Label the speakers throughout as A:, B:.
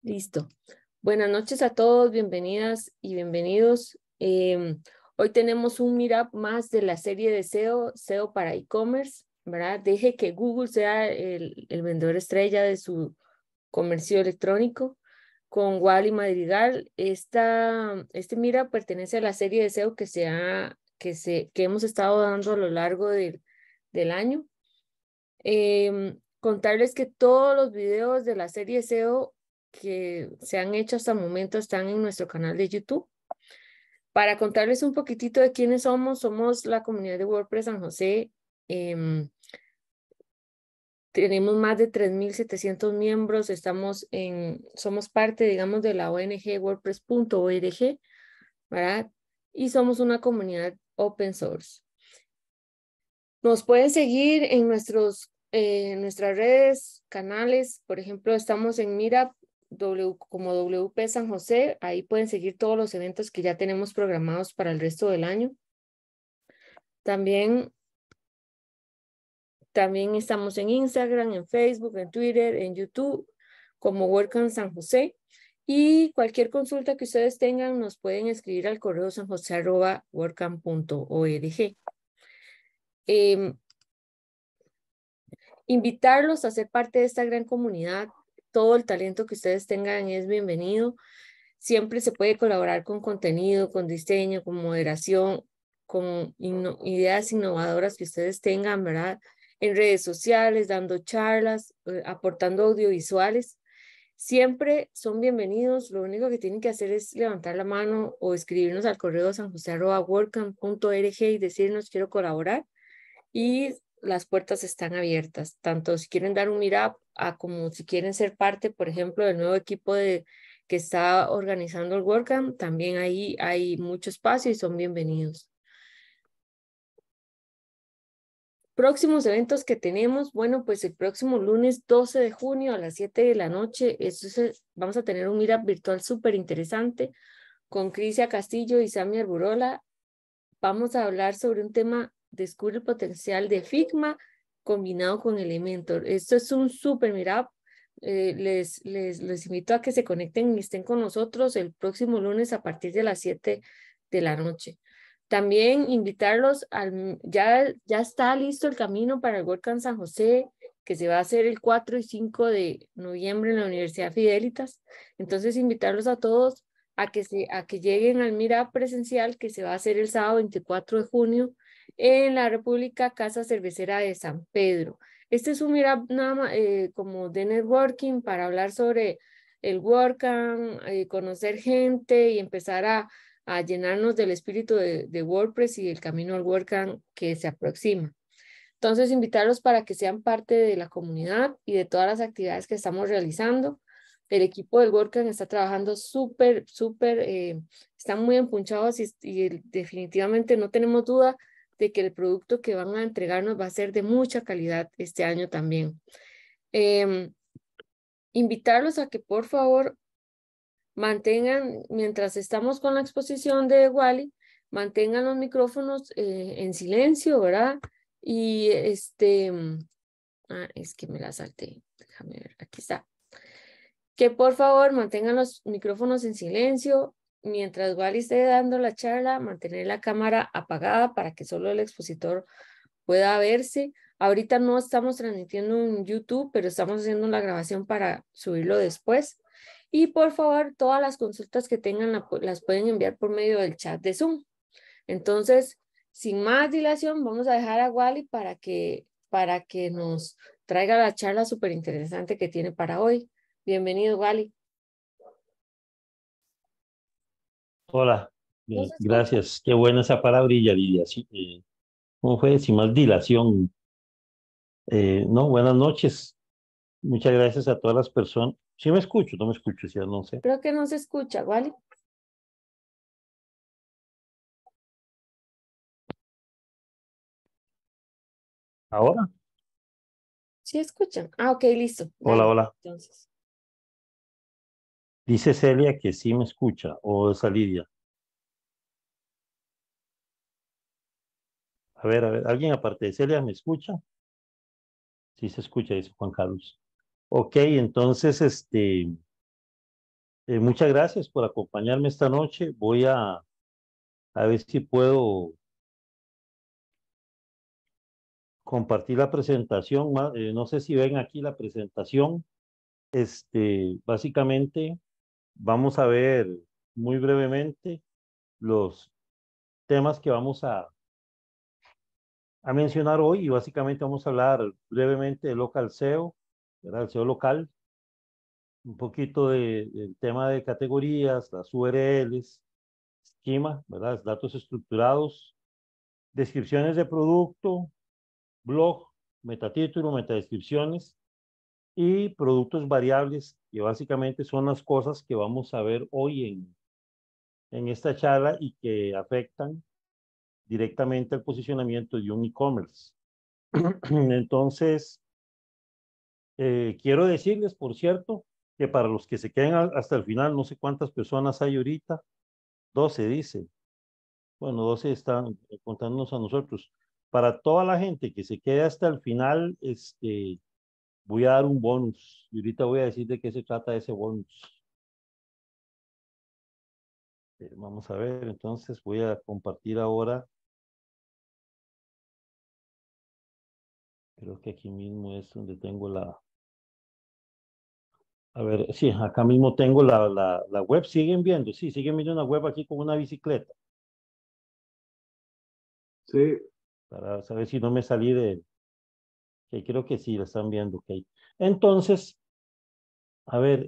A: Listo. Buenas noches a todos, bienvenidas y bienvenidos. Hoy tenemos un meetup más de la serie de SEO para e-commerce, ¿verdad? Deje que Google sea el vendedor estrella de su comercio electrónico con Wally Madrigal. Este meetup pertenece a la serie de SEO que hemos estado dando a lo largo del año. Contarles que todos los videos de la serie SEO que se han hecho hasta el momento están en nuestro canal de YouTube. Para contarles un poquitito de quiénes somos la comunidad de WordPress San José. Tenemos más de 3.700 miembros, somos parte, digamos, de la ONG WordPress.org, ¿verdad? Y somos una comunidad open source. Nos pueden seguir en nuestras redes, canales. Por ejemplo, estamos en Meetup como WP San José. Ahí pueden seguir todos los eventos que ya tenemos programados para el resto del año. También estamos en Instagram, en Facebook, en Twitter, en YouTube, como WordCamp San José. Y cualquier consulta que ustedes tengan, nos pueden escribir al correo sanjose@wordcamp.org. Invitarlos a ser parte de esta gran comunidad. Todo el talento que ustedes tengan es bienvenido. Siempre se puede colaborar con contenido, con diseño, con moderación, con ideas innovadoras que ustedes tengan, ¿verdad? En redes sociales, dando charlas, aportando audiovisuales. Siempre son bienvenidos. Lo único que tienen que hacer es levantar la mano o escribirnos al correo sanjose@wordcamp.org y decirnos quiero colaborar. Y las puertas están abiertas, tanto si quieren dar un meetup como si quieren ser parte, por ejemplo, del nuevo equipo que está organizando el WordCamp, también ahí hay mucho espacio y son bienvenidos. Próximos eventos que tenemos, bueno, pues el próximo lunes 12 de junio a las 7 de la noche, vamos a tener un meetup virtual súper interesante con Crisia Castillo y Sammy Arburola. Vamos a hablar sobre un tema, descubre el potencial de Figma combinado con Elementor. Esto es un súper meetup. Les invito a que se conecten y estén con nosotros el próximo lunes a partir de las 7 de la noche. También invitarlos ya está listo el camino para el WordCamp San José, que se va a hacer el 4 y 5 de noviembre en la Universidad Fidelitas. Entonces, invitarlos a todos a que lleguen al meetup presencial que se va a hacer el sábado 24 de junio en la República Casa Cervecera de San Pedro. Este es un meetup nada más, como de networking para hablar sobre el WordCamp, conocer gente y empezar a llenarnos del espíritu de WordPress y del camino al WordCamp que se aproxima. Entonces, invitarlos para que sean parte de la comunidad y de todas las actividades que estamos realizando. El equipo del WordCamp está trabajando súper, están muy empunchados y definitivamente no tenemos duda de que el producto que van a entregarnos va a ser de mucha calidad este año también. Invitarlos a que por favor mantengan, mientras estamos con la exposición de Wally, mantengan los micrófonos en silencio, ¿verdad? Y es que me la salté, déjame ver, aquí está. Que por favor mantengan los micrófonos en silencio. Mientras Wally esté dando la charla, mantener la cámara apagada para que solo el expositor pueda verse. Ahorita no estamos transmitiendo en YouTube, pero estamos haciendo la grabación para subirlo después. Y por favor, todas las consultas que tengan las pueden enviar por medio del chat de Zoom. Entonces, sin más dilación, vamos a dejar a Wally para que nos traiga la charla súper interesante que tiene para hoy. Bienvenido, Wally.
B: Hola,
A: ¿No se escucha?
B: gracias. Qué buena esa palabrilla, Lidia. Sí, ¿cómo fue? Sin más dilación. No, buenas noches. Muchas gracias a todas las personas. Sí me escucho, no me escucho, sí, no sé.
A: Creo que no se escucha, Wally.
B: ¿Ahora?
A: ¿Sí escuchan? Ah, ok, listo.
B: Hola,
A: Dale,
B: hola.
A: entonces.
B: Dice Celia que sí me escucha, o esa Lidia. A ver, ¿alguien aparte de Celia me escucha? Sí se escucha, dice Juan Carlos. Ok, entonces, Muchas gracias por acompañarme esta noche. Voy a ver si puedo compartir la presentación. No sé si ven aquí la presentación. Básicamente, vamos a ver muy brevemente los temas que vamos a mencionar hoy y básicamente vamos a hablar brevemente de local SEO, ¿verdad? El SEO local, un poquito del tema de categorías, las URLs, esquema, ¿verdad? Datos estructurados, descripciones de producto, blog, metatítulo, metadescripciones y productos variables, que básicamente son las cosas que vamos a ver hoy en esta charla y que afectan directamente al posicionamiento de un e-commerce. Entonces, quiero decirles, por cierto, que para los que se queden hasta el final, no sé cuántas personas hay ahorita, 12 dice. Bueno, 12 están contándonos a nosotros. Para toda la gente que se quede hasta el final, voy a dar un bonus. Y ahorita voy a decir de qué se trata ese bonus. Vamos a ver, entonces voy a compartir ahora. Creo que aquí mismo es donde tengo la... A ver, sí, acá mismo tengo la web. ¿Siguen viendo? Sí, siguen viendo una web aquí con una bicicleta.
C: Sí,
B: Para saber si no me salí de... Que creo que sí, la están viendo, ok. Entonces, a ver,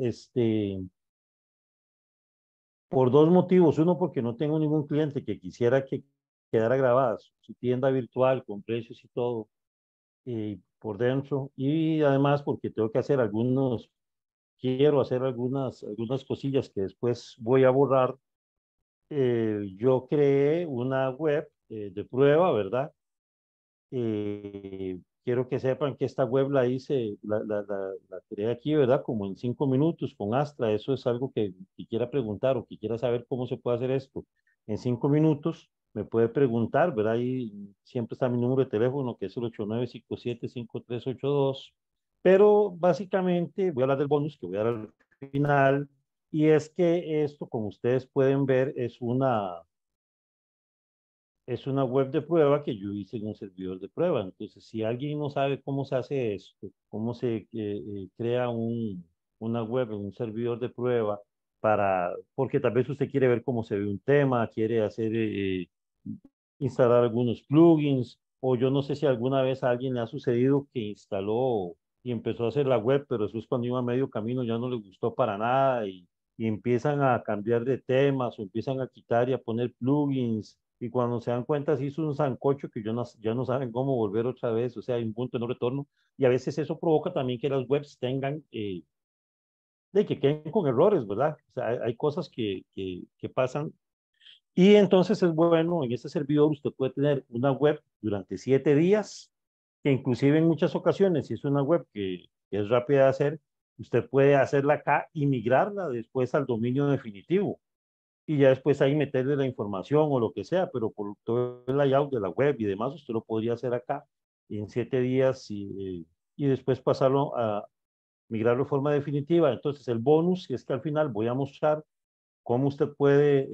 B: por dos motivos. Uno, porque no tengo ningún cliente que quisiera que quedara grabada su tienda virtual con precios y todo por dentro. Y además porque tengo que hacer quiero hacer algunas cosillas que después voy a borrar. Yo creé una web de prueba, ¿verdad? Quiero que sepan que esta web la hice, la creé aquí, ¿verdad? Como en 5 minutos con Astra. Eso es algo que quiera preguntar o que quiera saber cómo se puede hacer esto. En 5 minutos me puede preguntar, ¿verdad? Ahí siempre está mi número de teléfono, que es el 8957-5382. Pero básicamente voy a hablar del bonus que voy a dar al final. Y es que esto, como ustedes pueden ver, es una web de prueba que yo hice en un servidor de prueba. Entonces, si alguien no sabe cómo se hace esto, cómo se crea una web en un servidor de prueba, porque tal vez usted quiere ver cómo se ve un tema, quiere instalar algunos plugins, o yo no sé si alguna vez a alguien le ha sucedido que instaló y empezó a hacer la web, pero eso es cuando iba a medio camino, ya no le gustó para nada y empiezan a cambiar de temas o empiezan a quitar y a poner plugins y cuando se dan cuenta se hizo un sancocho que ya no saben cómo volver otra vez, o sea, hay un punto de no retorno y a veces eso provoca también que las webs tengan, de que queden con errores, ¿verdad? O sea, hay cosas que pasan y entonces es bueno, en este servidor usted puede tener una web durante 7 días, que inclusive en muchas ocasiones, si es una web que es rápida de hacer, usted puede hacerla acá y migrarla después al dominio definitivo y ya después ahí meterle la información o lo que sea, pero por todo el layout de la web y demás, usted lo podría hacer acá en 7 días y después pasarlo a migrarlo de forma definitiva. Entonces, el bonus es que al final voy a mostrar cómo usted puede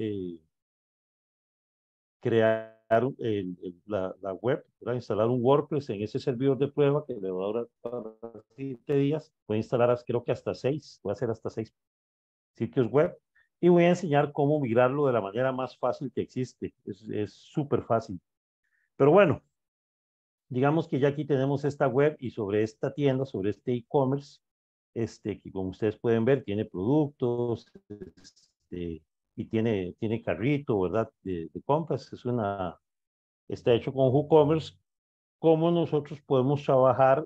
B: crear la web, ¿verdad? Instalar un WordPress en ese servidor de prueba que le va a durar para 7 días. Voy a instalar, creo que hasta 6, voy a hacer hasta 6 sitios web y voy a enseñar cómo migrarlo de la manera más fácil que existe. Es súper fácil. Pero bueno, digamos que ya aquí tenemos esta web y sobre esta tienda, sobre este e-commerce, que como ustedes pueden ver, tiene productos y tiene carrito, ¿verdad? De compras. Está hecho con WooCommerce. ¿Cómo nosotros podemos trabajar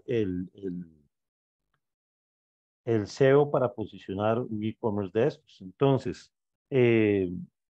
B: el SEO para posicionar un e-commerce de estos? Entonces, eh,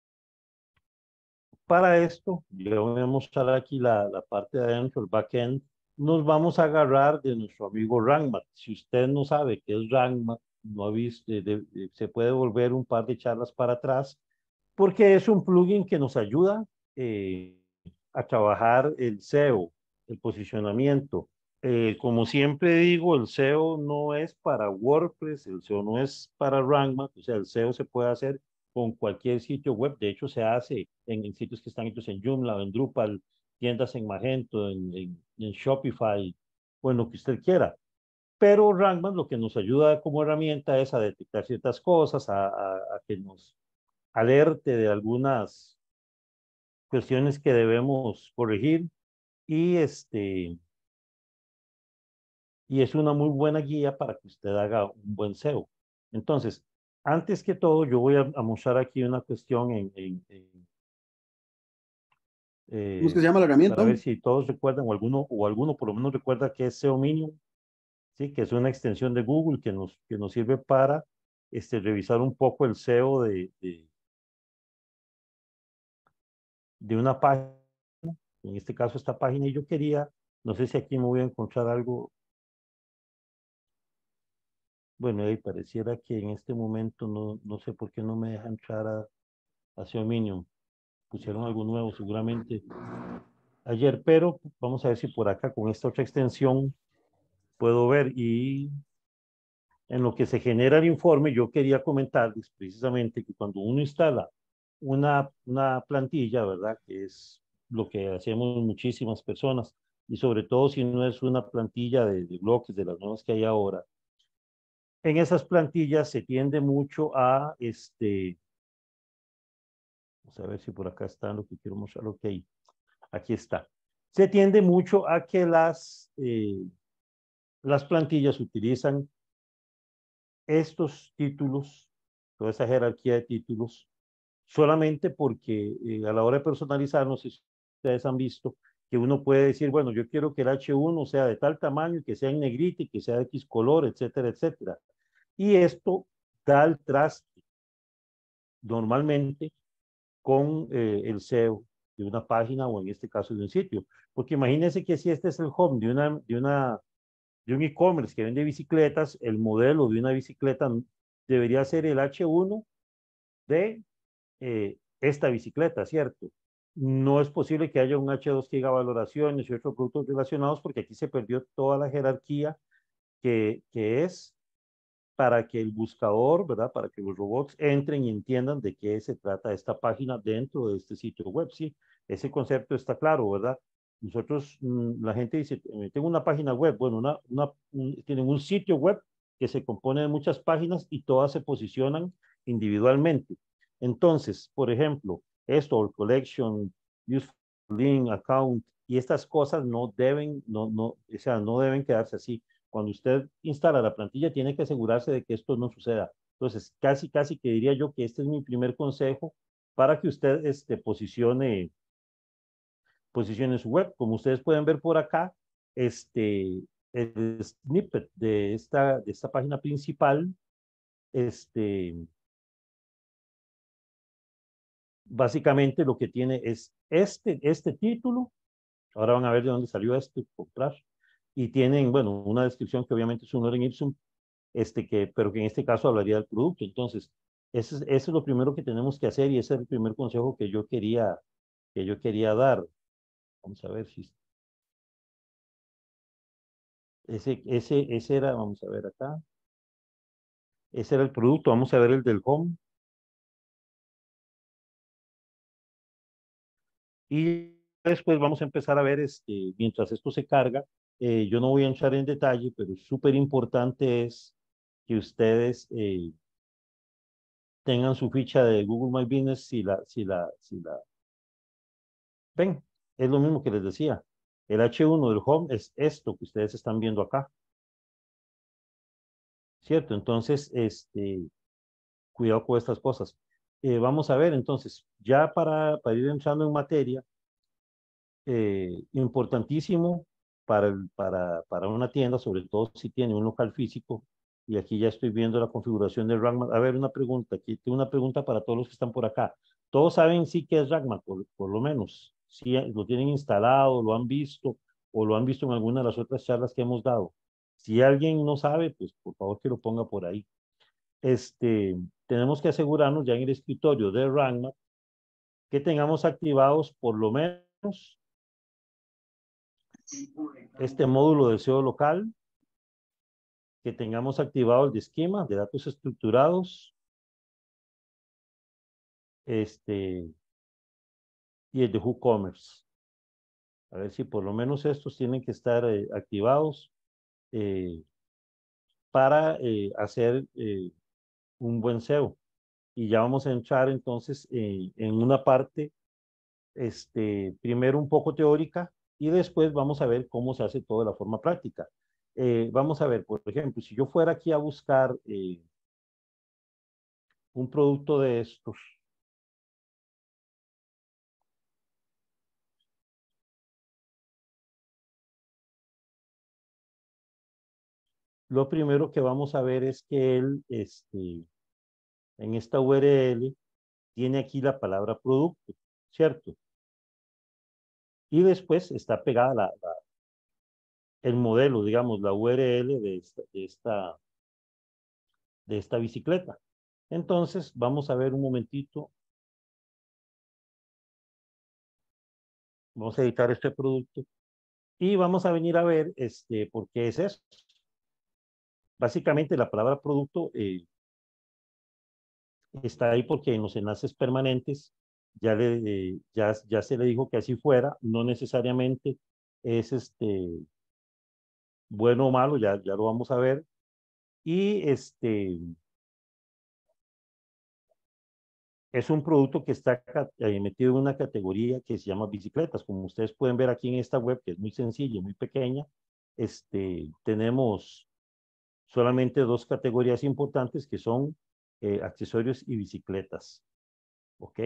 B: para esto, yo voy a mostrar aquí la parte de adentro, el backend. Nos vamos a agarrar de nuestro amigo RankMath. Si usted no sabe qué es RankMath, no ha visto, se puede volver un par de charlas para atrás, porque es un plugin que nos ayuda a trabajar el SEO, el posicionamiento Como siempre digo, el SEO no es para WordPress, el SEO no es para Rank Math, o sea, el SEO se puede hacer con cualquier sitio web. De hecho, se hace en sitios que están hechos en Joomla o en Drupal, tiendas en Magento, en Shopify, o en lo que usted quiera. Pero Rank Math lo que nos ayuda como herramienta es a detectar ciertas cosas, a que nos alerte de algunas cuestiones que debemos corregir y y es una muy buena guía para que usted haga un buen SEO. Entonces, antes que todo, yo voy a mostrar aquí una cuestión
C: ¿Cómo es que
B: eh,
C: se llama la herramienta?
B: para ver si todos recuerdan o alguno por lo menos recuerda que es SEO Minion, ¿sí? Que es una extensión de Google que nos sirve para revisar un poco el SEO de una página, en este caso esta página, y yo quería, no sé si aquí me voy a encontrar algo. Bueno, ahí pareciera que en este momento no sé por qué no me deja entrar a SEO Minion. Pusieron algo nuevo seguramente ayer, pero vamos a ver si por acá con esta otra extensión puedo ver. Y en lo que se genera el informe, yo quería comentarles precisamente que cuando uno instala una plantilla, ¿verdad? Que es lo que hacemos muchísimas personas, y sobre todo si no es una plantilla de bloques de las nuevas que hay ahora, en esas plantillas se tiende mucho a, vamos a ver si por acá está lo que quiero mostrar, ok, aquí está. Se tiende mucho a que las plantillas utilizan estos títulos, toda esa jerarquía de títulos, solamente porque a la hora de personalizar, no sé si ustedes han visto, que uno puede decir, bueno, yo quiero que el H1 sea de tal tamaño, que sea en negrita y que sea de X color, etcétera, etcétera. Y esto da el traste normalmente con el SEO de una página o en este caso de un sitio. Porque imagínense que si este es el home de un e-commerce que vende bicicletas, el modelo de una bicicleta debería ser el H1 de esta bicicleta, ¿cierto? No es posible que haya un H2 que diga valoraciones y otros productos relacionados porque aquí se perdió toda la jerarquía que es para que el buscador, ¿verdad? Para que los robots entren y entiendan de qué se trata esta página dentro de este sitio web, ¿sí? Ese concepto está claro, ¿verdad? Nosotros, la gente dice, tengo una página web, bueno, tienen un sitio web que se compone de muchas páginas y todas se posicionan individualmente. Entonces, por ejemplo, esto, collection, useful link, account, y estas cosas o sea, no deben quedarse así. Cuando usted instala la plantilla, tiene que asegurarse de que esto no suceda. Entonces, casi que diría yo que este es mi primer consejo para que usted posicione su web. Como ustedes pueden ver por acá, el snippet de esta página principal, este, básicamente lo que tiene es este título. Ahora van a ver de dónde salió comprar. Y tienen, bueno, una descripción que obviamente es un lorem ipsum, pero que en este caso hablaría del producto. Entonces, eso es lo primero que tenemos que hacer y ese es el primer consejo que yo quería dar. Vamos a ver si ese era, vamos a ver acá, ese era el producto. Vamos a ver el del home. Y después vamos a empezar a ver, mientras esto se carga, yo no voy a entrar en detalle, pero súper importante es que ustedes tengan su ficha de Google My Business si la ven. Es lo mismo que les decía. El H1 del home es esto que ustedes están viendo acá, ¿cierto? Entonces, cuidado con estas cosas. Vamos a ver, entonces, ya para ir entrando en materia, importantísimo para una tienda, sobre todo si tiene un local físico, y aquí ya estoy viendo la configuración de Ragman. A ver, una pregunta, aquí tengo una pregunta para todos los que están por acá. ¿Todos saben sí qué es Ragman, por lo menos? ¿Sí lo tienen instalado, lo han visto, o lo han visto en alguna de las otras charlas que hemos dado? Si alguien no sabe, pues por favor que lo ponga por ahí. Tenemos que asegurarnos ya en el escritorio de Ragman que tengamos activados por lo menos este módulo de SEO local, que tengamos activado el de esquema de datos estructurados, y el de WooCommerce. A ver si por lo menos estos tienen que estar activados para hacer un buen SEO. Y ya vamos a entrar entonces en una parte, primero un poco teórica y después vamos a ver cómo se hace todo de la forma práctica. Vamos a ver, por ejemplo, si yo fuera aquí a buscar un producto de estos, lo primero que vamos a ver es que él, en esta URL, tiene aquí la palabra producto, ¿cierto? Y después está pegada el modelo, digamos, la URL de esta bicicleta. Entonces, vamos a ver un momentito. Vamos a editar este producto y vamos a venir a ver por qué es eso. Básicamente, la palabra producto está ahí porque en los enlaces permanentes ya se le dijo que así fuera, no necesariamente es bueno o malo, ya lo vamos a ver. Y es un producto que está metido en una categoría que se llama bicicletas. Como ustedes pueden ver aquí en esta web, que es muy sencilla y muy pequeña, tenemos solamente dos categorías importantes que son accesorios y bicicletas. ¿Ok?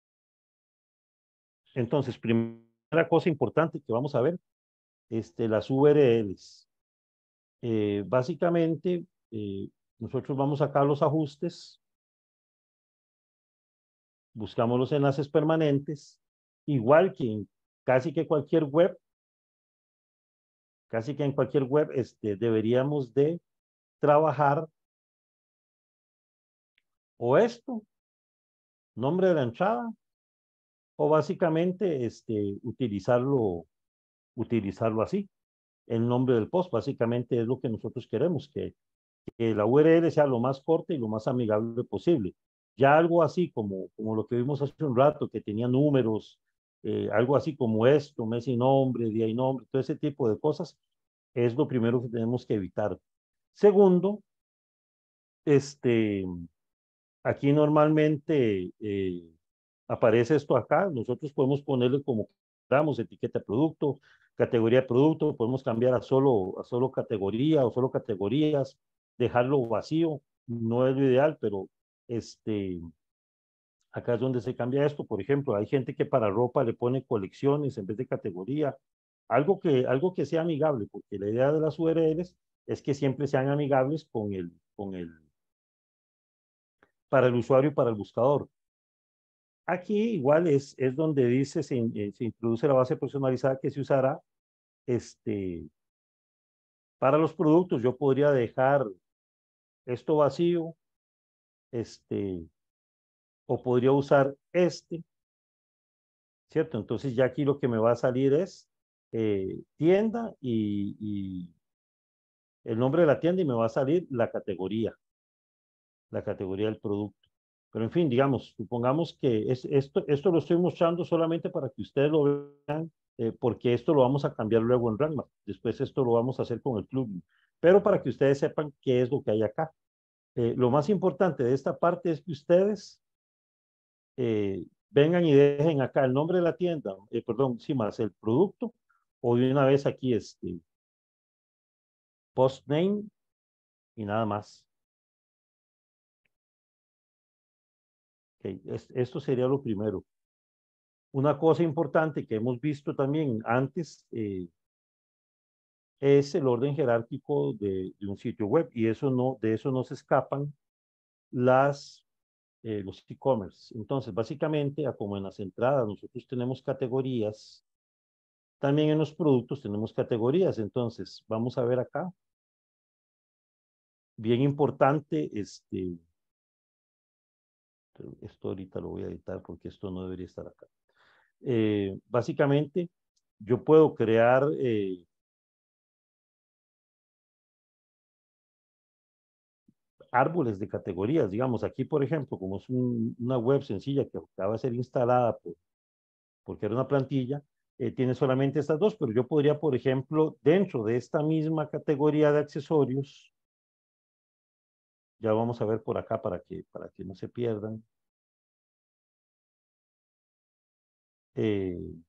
B: Entonces, primera cosa importante que vamos a ver, las URLs. Básicamente, nosotros vamos acá a los ajustes, buscamos los enlaces permanentes, igual que en casi que cualquier web, casi que en cualquier web, deberíamos de trabajar o esto, nombre de la entrada, o básicamente utilizarlo así. El nombre del post básicamente es lo que nosotros queremos, que la URL sea lo más corta y lo más amigable posible. Ya algo así como lo que vimos hace un rato, que tenía números, algo así como esto, mes y nombre, día y nombre, todo ese tipo de cosas, es lo primero que tenemos que evitar. Segundo, este, aquí normalmente aparece esto acá. Nosotros podemos ponerle como queramos, etiqueta de producto, categoría de producto, podemos cambiar a solo categoría o solo categorías, dejarlo vacío. No es lo ideal, pero acá es donde se cambia esto. Por ejemplo, hay gente que para ropa le pone colecciones en vez de categoría. Algo que sea amigable, porque la idea de las URLs es que siempre sean amigables para el usuario y para el buscador. Aquí igual es donde dice, se introduce la base personalizada que se usará para los productos. Yo podría dejar esto vacío, o podría usar ¿cierto? Entonces ya aquí lo que me va a salir es tienda y el nombre de la tienda y me va a salir la categoría del producto. Pero en fin, digamos, supongamos que esto lo estoy mostrando solamente para que ustedes lo vean, porque esto lo vamos a cambiar luego en Ranma. Después esto lo vamos a hacer con el plugin. Pero para que ustedes sepan qué es lo que hay acá. Lo más importante de esta parte es que ustedes vengan y dejen acá el nombre de la tienda, perdón, sí, más el producto, o de una vez aquí post name y nada más. Okay, esto sería lo primero. Una cosa importante que hemos visto también antes es el orden jerárquico de un sitio web y de eso no se escapan los e-commerce. Entonces, básicamente, como en las entradas nosotros tenemos categorías, también en los productos tenemos categorías. Entonces, vamos a ver acá. Bien importante, esto ahorita lo voy a editar porque esto no debería estar acá. Básicamente, yo puedo crear árboles de categorías. Digamos, aquí, por ejemplo, como es una web sencilla que acaba de ser instalada porque era una plantilla, tiene solamente estas dos, pero yo podría, por ejemplo, dentro de esta misma categoría de accesorios, ya vamos a ver por acá para que no se pierdan. Eh,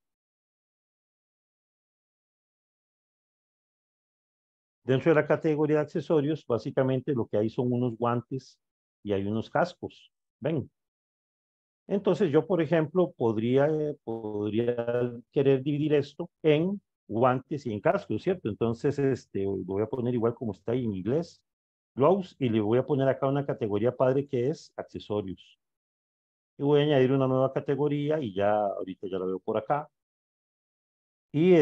B: Dentro de la categoría de accesorios, básicamente lo que hay son unos guantes y hay unos cascos. ¿Ven? Entonces yo, por ejemplo, podría querer dividir esto en guantes y en cascos, ¿cierto? Entonces, lo voy a poner igual como está ahí en inglés, gloves, y le voy a poner acá una categoría padre que es accesorios. Y voy a añadir una nueva categoría y ya, ahorita ya la veo por acá. Y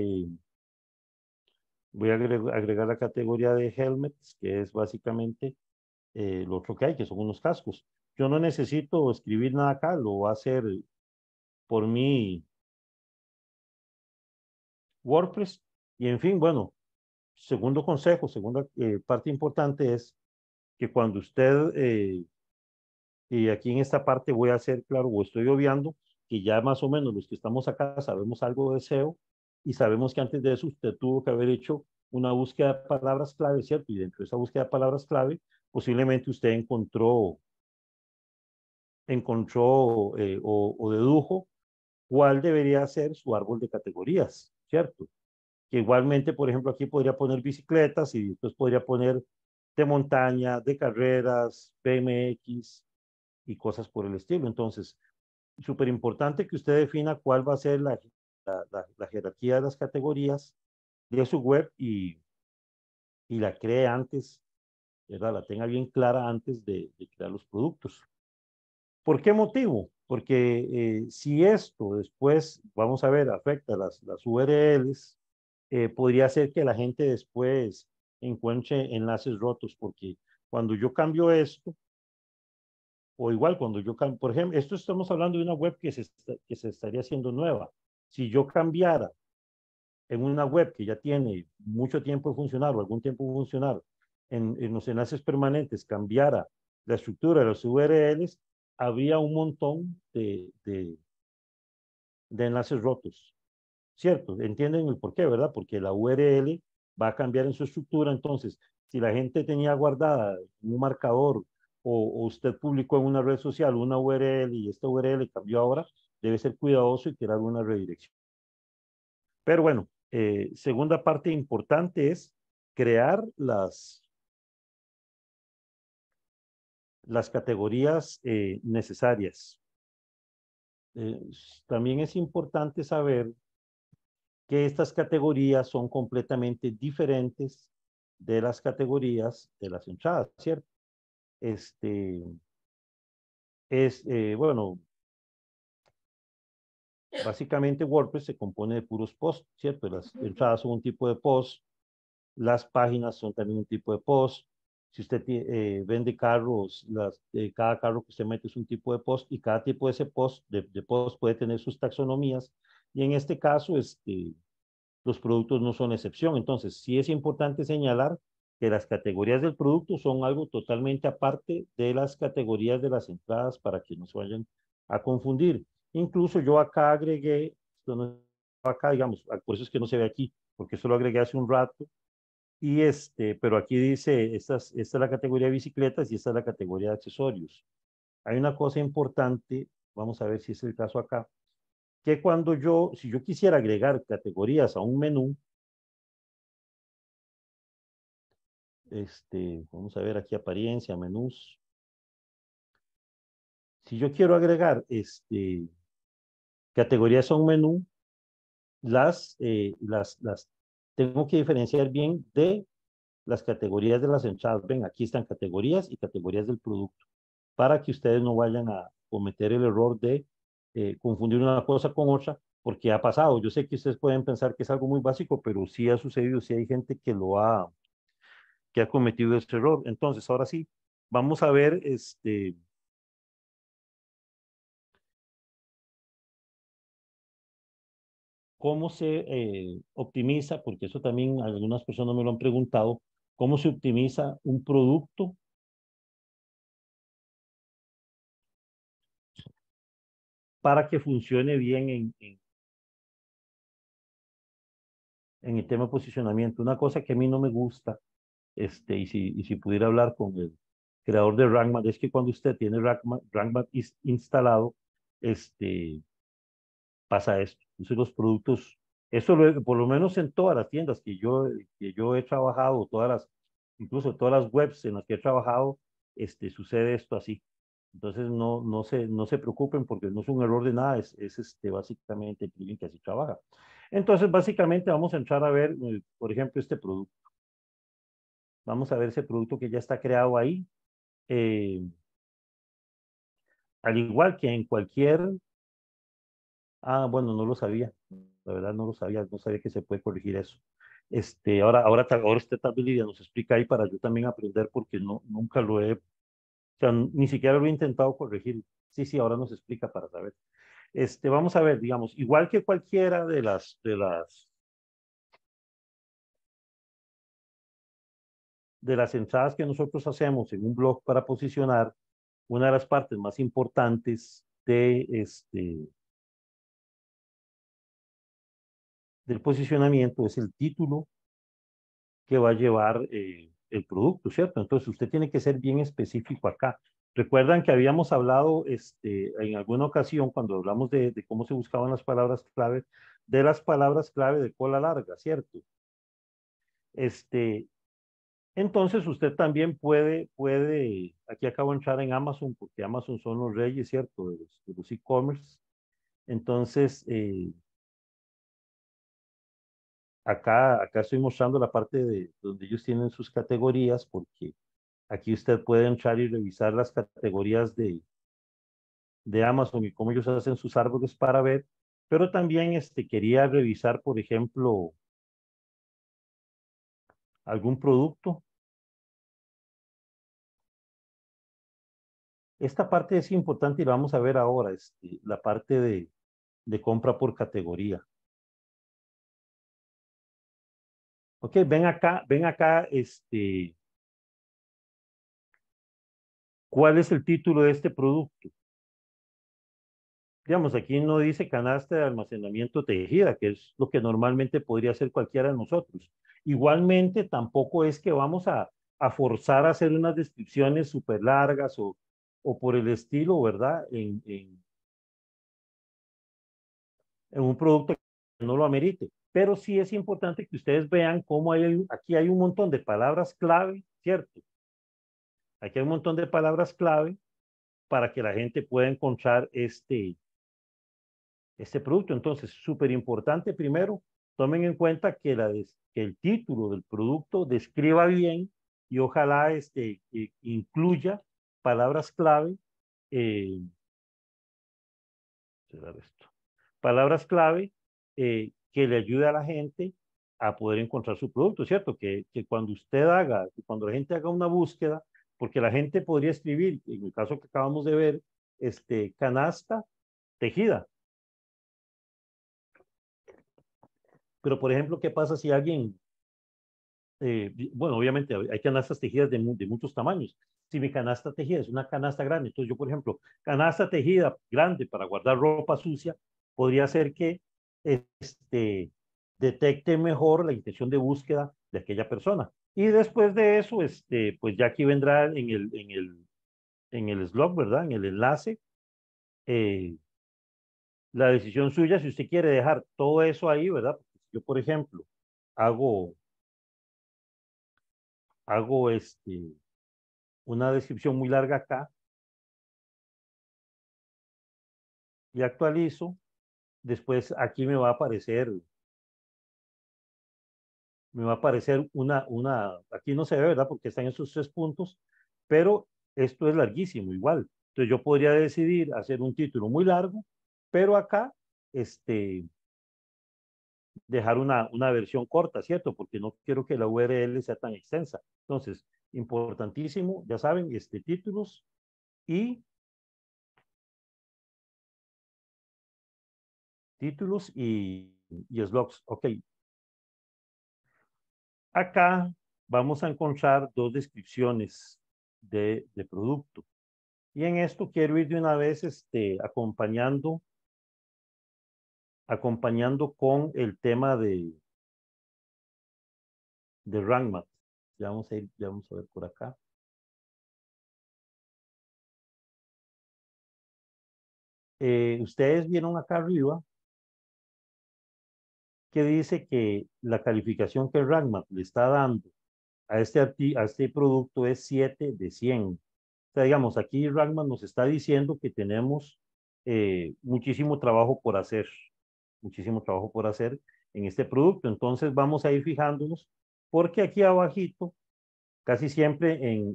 B: voy a agregar la categoría de helmets, que es básicamente lo otro que hay, que son unos cascos. Yo no necesito escribir nada acá, lo va a hacer por mí WordPress. Y en fin, bueno, segundo consejo, segunda parte importante es que cuando usted, y aquí en esta parte voy a hacer claro, o estoy obviando, que ya más o menos los que estamos acá sabemos algo de SEO y sabemos que antes de eso usted tuvo que haber hecho una búsqueda de palabras clave, ¿cierto? Y dentro de esa búsqueda de palabras clave, posiblemente usted encontró o dedujo cuál debería ser su árbol de categorías, ¿cierto? Que igualmente, por ejemplo, aquí podría poner bicicletas y después podría poner de montaña, de carreras, BMX y cosas por el estilo. Entonces, súper importante que usted defina cuál va a ser la jerarquía de las categorías de su web y la cree antes, ¿verdad? La tenga bien clara antes de crear los productos. ¿Por qué motivo? Porque si esto después, vamos a ver, afecta las URLs, podría ser que la gente después encuentre enlaces rotos, porque cuando yo cambio esto, o igual cuando yo cambio, por ejemplo, esto estamos hablando de una web que se estaría haciendo nueva. Si yo cambiara en una web que ya tiene mucho tiempo de funcionar o algún tiempo de funcionar, en los enlaces permanentes cambiara la estructura de los URLs, habría un montón de enlaces rotos. ¿Cierto? Entienden el por qué, ¿verdad? Porque la URL va a cambiar en su estructura. Entonces, si la gente tenía guardada un marcador o usted publicó en una red social una URL y esta URL cambió ahora, debe ser cuidadoso y crear una redirección. Pero bueno, segunda parte importante es crear las categorías necesarias. Eh, También es importante saber que estas categorías son completamente diferentes de las categorías de las entradas, ¿cierto? Este bueno, básicamente WordPress se compone de puros posts, ¿cierto? Las entradas son un tipo de post, las páginas son también un tipo de post. Si usted vende carros, cada carro que usted mete es un tipo de post y cada tipo de ese post, de post puede tener sus taxonomías. Y en este caso, los productos no son excepción. Entonces, sí es importante señalar que las categorías del producto son algo totalmente aparte de las categorías de las entradas para que no se vayan a confundir. Incluso yo acá agregué, esto no, acá digamos, por eso es que no se ve aquí, porque esto lo agregué hace un rato, y pero aquí dice, esta es la categoría de bicicletas y esta es la categoría de accesorios. Hay una cosa importante, vamos a ver si es el caso acá, que si yo quisiera agregar categorías a un menú, vamos a ver aquí apariencia, menús. Si yo quiero agregar categorías a un menú, las tengo que diferenciar bien de las categorías de las entradas. Ven, aquí están categorías y categorías del producto, para que ustedes no vayan a cometer el error de confundir una cosa con otra, porque ha pasado. Yo sé que ustedes pueden pensar que es algo muy básico, pero sí ha sucedido, sí hay gente que ha cometido ese error. Entonces, ahora sí, vamos a ver cómo se optimiza, porque eso también algunas personas me lo han preguntado, cómo se optimiza un producto para que funcione bien en el tema de posicionamiento. Una cosa que a mí no me gusta, y si pudiera hablar con el creador de RankMath, es que cuando usted tiene RankMath instalado, este, pasa esto. Entonces los productos, por lo menos en todas las tiendas que yo he trabajado, incluso todas las webs en las que he trabajado, sucede esto así. Entonces no se preocupen porque no es un error de nada, es básicamente el plugin que así trabaja. Entonces básicamente vamos a entrar a ver, por ejemplo, este producto. Vamos a ver ese producto que ya está creado ahí. Eh, Al igual que en cualquier. Bueno, no lo sabía. La verdad no lo sabía. No sabía que se puede corregir eso. Ahora usted también, Lidia, nos explica ahí para yo también aprender porque nunca lo he, o sea, ni siquiera lo he intentado corregir. Sí, sí, ahora nos explica para saber. Vamos a ver, digamos, igual que cualquiera de las entradas que nosotros hacemos en un blog para posicionar, una de las partes más importantes del posicionamiento es el título que va a llevar el producto, ¿cierto? Entonces usted tiene que ser bien específico acá. Recuerdan que habíamos hablado en alguna ocasión cuando hablamos de cómo se buscaban las palabras clave, de las palabras clave de cola larga, ¿cierto? Este, entonces usted también aquí acabo de entrar en Amazon porque Amazon son los reyes, ¿cierto? De los e-commerce. Entonces, acá estoy mostrando la parte de donde ellos tienen sus categorías porque aquí usted puede entrar y revisar las categorías de Amazon y cómo ellos hacen sus árboles para ver, pero también quería revisar, por ejemplo, algún producto. Esta parte es importante y la vamos a ver ahora, la parte de compra por categoría. Ok, ven acá, ¿cuál es el título de este producto? Digamos, aquí no dice canasta de almacenamiento tejida, que es lo que normalmente podría hacer cualquiera de nosotros. Igualmente, tampoco es que vamos a forzar a hacer unas descripciones súper largas o por el estilo, ¿verdad? En un producto que no lo amerite. Pero sí es importante que ustedes vean cómo aquí hay un montón de palabras clave, ¿cierto? Aquí hay un montón de palabras clave para que la gente pueda encontrar este producto. Entonces, súper importante primero, tomen en cuenta que el título del producto describa bien y ojalá incluya palabras clave, eh, cerrar esto, palabras clave que le ayude a la gente a poder encontrar su producto, ¿cierto? Que cuando la gente haga una búsqueda, porque la gente podría escribir, en el caso que acabamos de ver, canasta tejida. Pero, por ejemplo, ¿qué pasa si alguien bueno, obviamente hay canastas tejidas de muchos tamaños. Si mi canasta tejida es una canasta grande, entonces yo, por ejemplo, canasta tejida grande para guardar ropa sucia, podría ser que detecte mejor la intención de búsqueda de aquella persona. Y después de eso, pues ya aquí vendrá en el slot, ¿verdad? En el enlace, eh, la decisión suya, si usted quiere dejar todo eso ahí, ¿verdad? Porque si yo, por ejemplo, hago, hago una descripción muy larga acá y actualizo, después aquí me va a aparecer aquí no se ve, ¿verdad? Porque están esos 3 puntos, pero esto es larguísimo igual. Entonces yo podría decidir hacer un título muy largo, pero acá, este, dejar una versión corta, ¿cierto? Porque no quiero que la URL sea tan extensa. Entonces, importantísimo, ya saben, títulos y títulos y slots. Ok. Acá vamos a encontrar dos descripciones de producto. Y en esto quiero ir de una vez acompañando con el tema de rank math. Ya vamos a ver por acá. Ustedes vieron acá arriba que dice que la calificación que rank math le está dando a este producto es 7 de 100. O sea, digamos, aquí rank math nos está diciendo que tenemos muchísimo trabajo por hacer en este producto. Entonces vamos a ir fijándonos, porque aquí abajito, casi siempre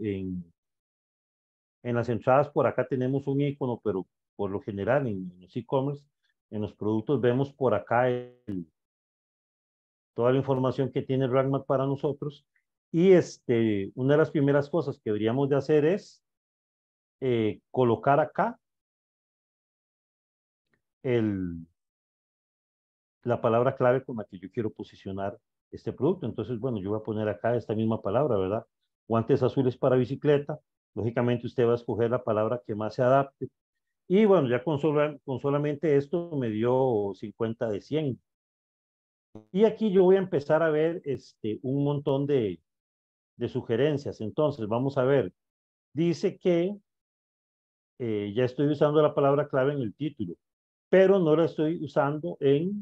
B: en las entradas por acá tenemos un icono, pero por lo general en los e-commerce, en los productos vemos por acá toda la información que tiene RankMath para nosotros. Y una de las primeras cosas que deberíamos de hacer es colocar acá el, la palabra clave con la que yo quiero posicionar este producto. Entonces, bueno, yo voy a poner acá esta misma palabra, ¿verdad? Guantes azules para bicicleta. Lógicamente usted va a escoger la palabra que más se adapte. Y bueno, ya con solamente esto me dio 50 de 100. Y aquí yo voy a empezar a ver un montón de sugerencias. Entonces, vamos a ver. Dice que ya estoy usando la palabra clave en el título, pero no la estoy usando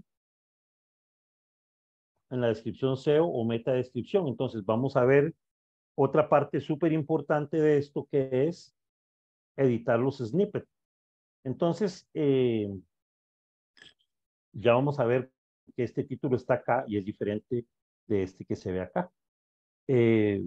B: en la descripción SEO o meta descripción. Entonces, vamos a ver otra parte súper importante de esto, que es editar los snippets. Entonces, ya vamos a ver que este título está acá y es diferente de este que se ve acá. Eh,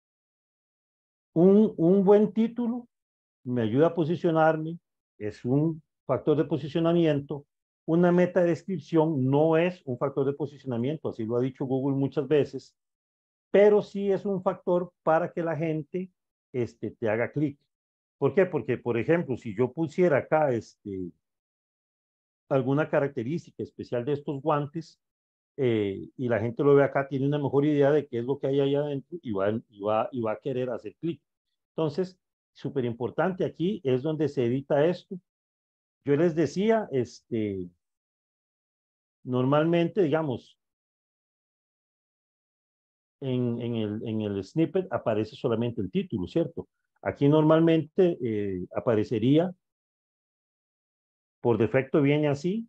B: un buen título me ayuda a posicionarme, es un factor de posicionamiento. Una meta de descripción no es un factor de posicionamiento, así lo ha dicho Google muchas veces, pero sí es un factor para que la gente te haga clic. ¿Por qué? Porque, por ejemplo, si yo pusiera acá alguna característica especial de estos guantes y la gente lo ve acá, tiene una mejor idea de qué es lo que hay allá adentro y va a querer hacer clic. Entonces, súper importante aquí es donde se edita esto. Yo les decía, normalmente, digamos, en el snippet aparece solamente el título, ¿cierto? Aquí normalmente aparecería, por defecto viene así,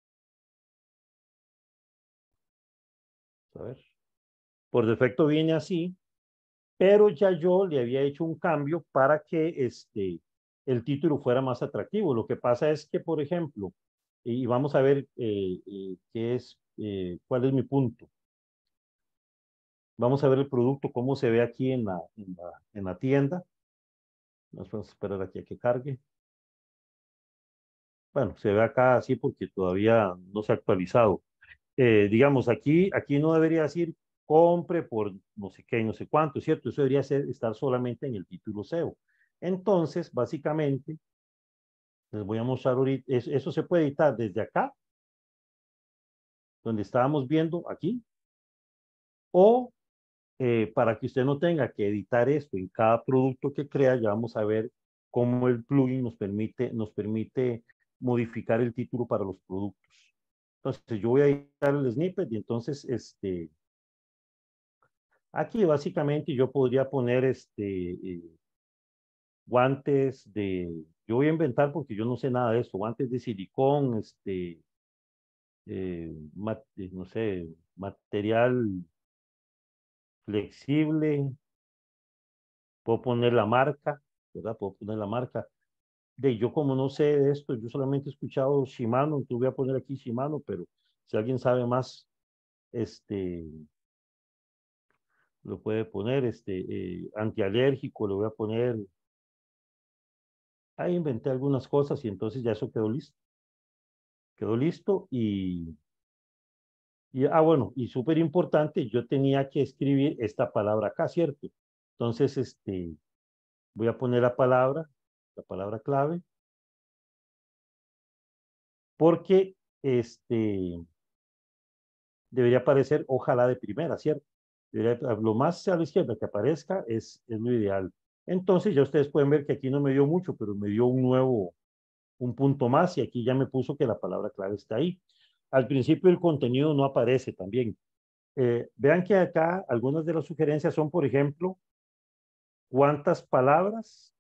B: a ver, por defecto viene así, pero ya yo le había hecho un cambio para que el título fuera más atractivo. Lo que pasa es que, por ejemplo, y vamos a ver cuál es mi punto. Vamos a ver el producto, cómo se ve aquí en la tienda. Nos vamos a esperar aquí a que cargue. Bueno, se ve acá así porque todavía no se ha actualizado. Digamos, aquí no debería decir compre por no sé qué y no sé cuánto, ¿cierto? Eso debería estar solamente en el título SEO. Entonces, básicamente, les voy a mostrar ahorita, eso se puede editar desde acá, donde estábamos viendo aquí, o para que usted no tenga que editar esto en cada producto que crea, ya vamos a ver cómo el plugin nos permite modificar el título para los productos. Entonces, yo voy a editar el snippet y entonces, aquí básicamente yo podría poner guantes yo voy a inventar porque yo no sé nada de esto, guantes de silicón, no sé, material flexible, puedo poner la marca, ¿verdad? Puedo poner la marca. Yo como no sé de esto, yo solamente he escuchado Shimano, entonces voy a poner aquí Shimano, pero si alguien sabe más, este, lo puede poner, antialérgico, lo voy a poner. Ahí inventé algunas cosas y entonces ya eso quedó listo. Quedó listo bueno, y súper importante, yo tenía que escribir esta palabra acá, ¿cierto? Entonces, voy a poner la palabra clave, porque debería aparecer ojalá de primera, ¿cierto? Lo más a la izquierda que aparezca es lo ideal. Entonces ya ustedes pueden ver que aquí no me dio mucho, pero me dio un punto más y aquí ya me puso que la palabra clave está ahí. Al principio el contenido no aparece también. Vean que acá algunas de las sugerencias son, por ejemplo, cuántas palabras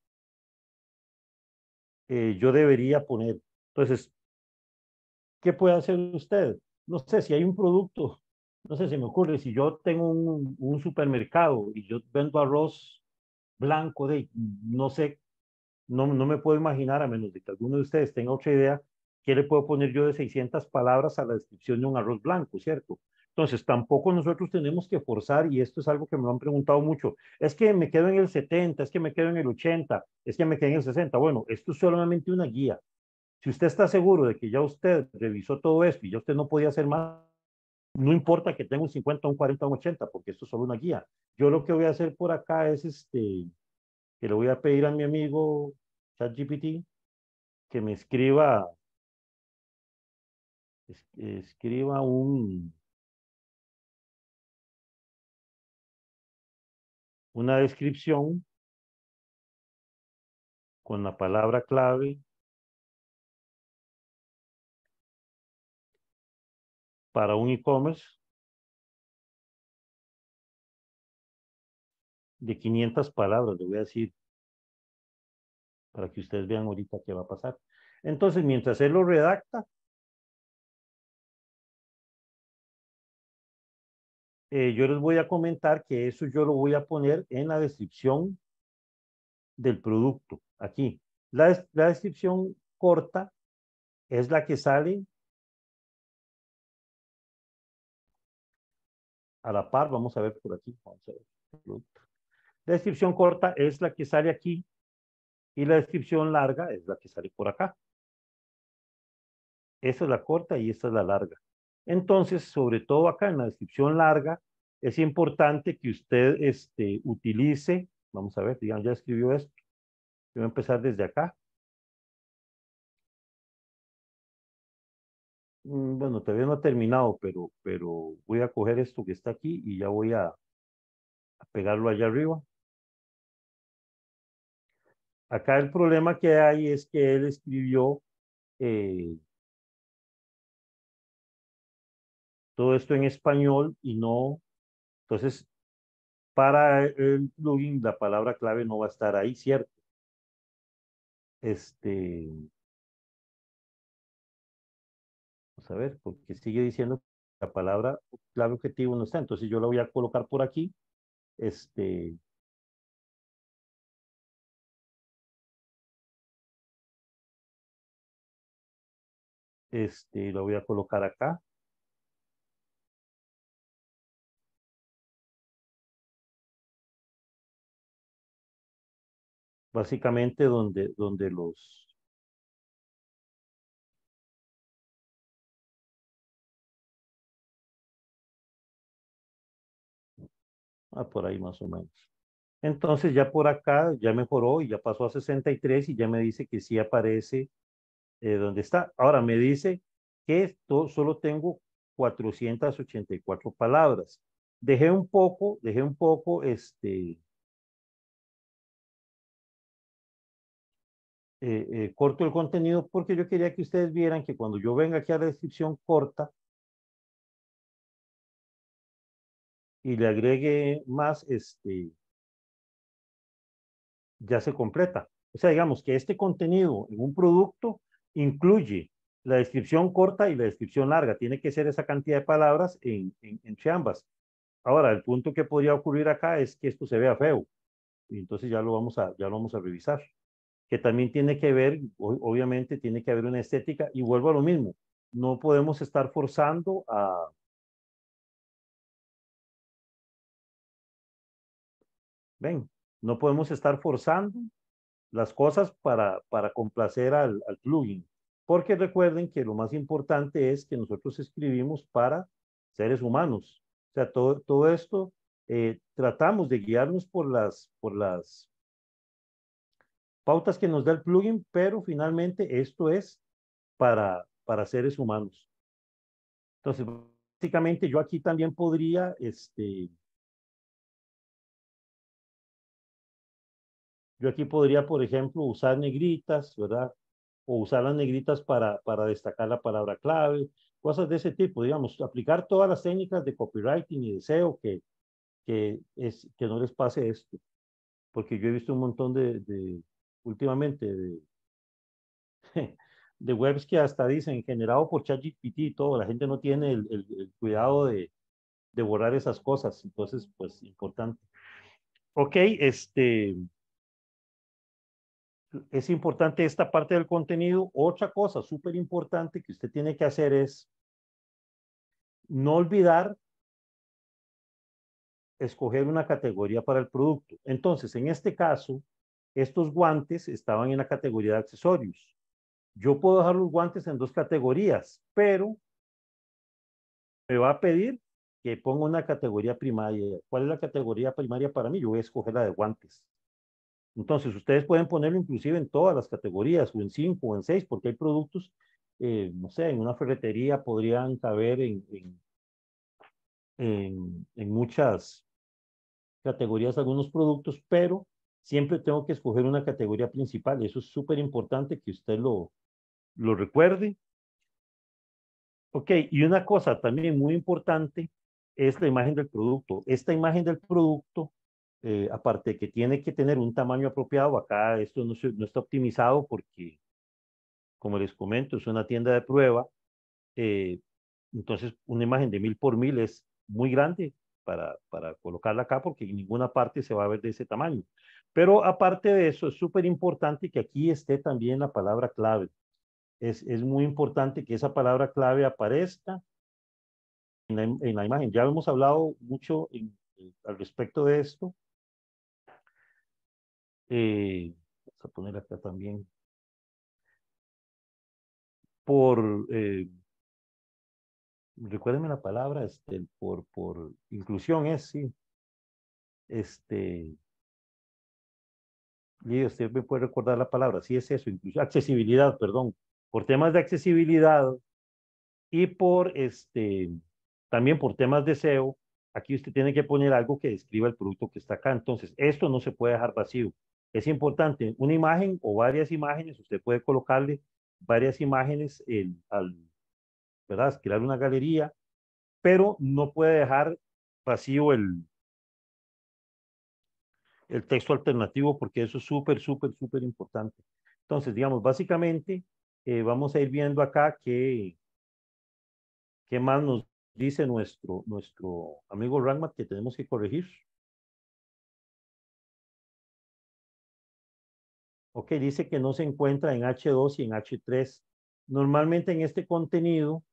B: yo debería poner. Entonces, ¿qué puede hacer usted? No sé, si hay un producto, no sé, se me ocurre, si yo tengo un supermercado y yo vendo arroz blanco, no sé, no me puedo imaginar, a menos de que alguno de ustedes tenga otra idea, qué le puedo poner yo de 600 palabras a la descripción de un arroz blanco, ¿cierto? Entonces, tampoco nosotros tenemos que forzar, y esto es algo que me lo han preguntado mucho, es que me quedo en el 70, es que me quedo en el 80, es que me quedo en el 60. Bueno, esto es solamente una guía. Si usted está seguro de que ya usted revisó todo esto y ya usted no podía hacer más, no importa que tenga un 50, un 40, un 80, porque esto es solo una guía. Yo lo que voy a hacer por acá es que le voy a pedir a mi amigo ChatGPT que me escriba una descripción con la palabra clave para un e-commerce de 500 palabras, le voy a decir, para que ustedes vean ahorita qué va a pasar. Entonces, mientras él lo redacta, yo les voy a comentar que eso yo lo voy a poner en la descripción del producto, aquí. La descripción corta es la que sale a la par, vamos a ver por aquí, vamos a ver. La descripción corta es la que sale aquí y la descripción larga es la que sale por acá. Esa es la corta y esta es la larga. Entonces, sobre todo acá en la descripción larga, es importante que usted utilice, vamos a ver, digamos, ya escribió esto. Yo voy a empezar desde acá. Bueno, todavía no he terminado, pero voy a coger esto que está aquí y ya voy a pegarlo allá arriba. Acá el problema que hay es que él escribió eh, todo esto en español y no, entonces para el plugin la palabra clave no va a estar ahí, ¿cierto? Este, vamos a ver, porque sigue diciendo que la palabra clave objetivo no está, entonces yo la voy a colocar por aquí, este, la voy a colocar acá, básicamente donde por ahí más o menos. Entonces ya por acá ya mejoró y ya pasó a 63 y ya me dice que sí aparece donde está. Ahora me dice que esto solo tengo 484 palabras. Dejé un poco, corto el contenido porque yo quería que ustedes vieran que cuando yo venga aquí a la descripción corta y le agregue más, ya se completa. O sea, digamos que este contenido en un producto incluye la descripción corta y la descripción larga. Tiene que ser esa cantidad de palabras entre ambas. Ahora, el punto que podría ocurrir acá es que esto se vea feo. Y entonces ya lo vamos a revisar. Que también tiene que ver, obviamente, tiene que haber una estética. Y vuelvo a lo mismo. No podemos estar forzando ven, no podemos estar forzando las cosas para complacer al plugin. Porque recuerden que lo más importante es que nosotros escribimos para seres humanos. O sea, todo esto tratamos de guiarnos por las pautas que nos da el plugin, pero finalmente esto es para seres humanos. Entonces, básicamente yo aquí también podría, yo aquí podría, por ejemplo, usar negritas, ¿verdad? O usar las negritas para destacar la palabra clave, cosas de ese tipo, digamos, aplicar todas las técnicas de copywriting y de SEO que no les pase esto, porque yo he visto un montón últimamente, de webs que hasta dicen generado por ChatGPT y todo, la gente no tiene el cuidado de borrar esas cosas, entonces, pues, importante. Ok, es importante esta parte del contenido. Otra cosa súper importante que usted tiene que hacer es no olvidar escoger una categoría para el producto. Entonces, en este caso, estos guantes estaban en la categoría de accesorios. Yo puedo dejar los guantes en dos categorías, pero me va a pedir que ponga una categoría primaria. ¿Cuál es la categoría primaria para mí? Yo voy a escoger la de guantes. Entonces, ustedes pueden ponerlo inclusive en todas las categorías, o en 5 o en 6, porque hay productos, no sé, en una ferretería podrían caber en muchas categorías algunos productos, pero siempre tengo que escoger una categoría principal. Eso es súper importante que usted lo recuerde. Ok, y una cosa también muy importante es la imagen del producto. Esta imagen del producto, aparte de que tiene que tener un tamaño apropiado, acá esto no está optimizado porque, como les comento, es una tienda de prueba. eh, entonces, una imagen de 1000 por 1000 es muy grande para colocarla acá porque en ninguna parte se va a ver de ese tamaño. Pero aparte de eso, es súper importante que aquí esté también la palabra clave. Es muy importante que esa palabra clave aparezca en la imagen. Ya hemos hablado mucho al respecto de esto. Vamos a poner acá también. Por, recuérdenme la palabra, por inclusión es, sí. Este, y usted me puede recordar la palabra, sí es eso, inclusión, accesibilidad, perdón. Por temas de accesibilidad y también por temas de SEO, aquí usted tiene que poner algo que describa el producto que está acá. Entonces, esto no se puede dejar vacío. Es importante, una imagen o varias imágenes, usted puede colocarle varias imágenes ¿verdad? Crear una galería, pero no puede dejar vacío el texto alternativo porque eso es súper, súper, súper importante. Entonces, digamos, básicamente, vamos a ir viendo acá qué más nos dice nuestro amigo Rangmat que tenemos que corregir. Ok, dice que no se encuentra en H2 y en H3. Normalmente en este contenido,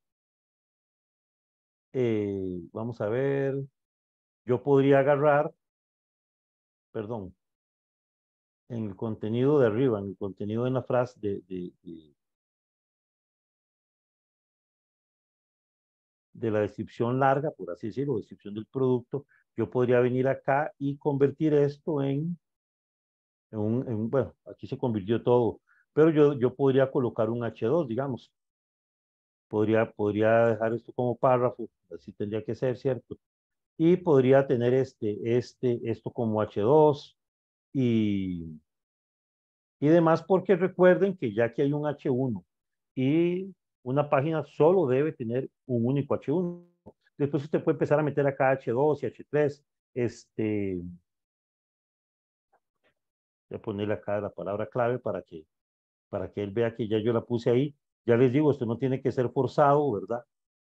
B: vamos a ver, yo podría agarrar, perdón, en el contenido de arriba, en el contenido de la frase de la descripción larga, por así decirlo, descripción del producto, yo podría venir acá y convertir esto bueno, aquí se convirtió todo, pero yo podría colocar un H2, digamos, podría dejar esto como párrafo, así tendría que ser, ¿cierto? Y podría tener esto como H2 y, y demás, porque recuerden que ya que hay un H1 y una página solo debe tener un único H1. Después usted puede empezar a meter acá H2 y H3. Voy a ponerle acá la palabra clave para que él vea que ya yo la puse ahí. Ya les digo, esto no tiene que ser forzado, ¿verdad?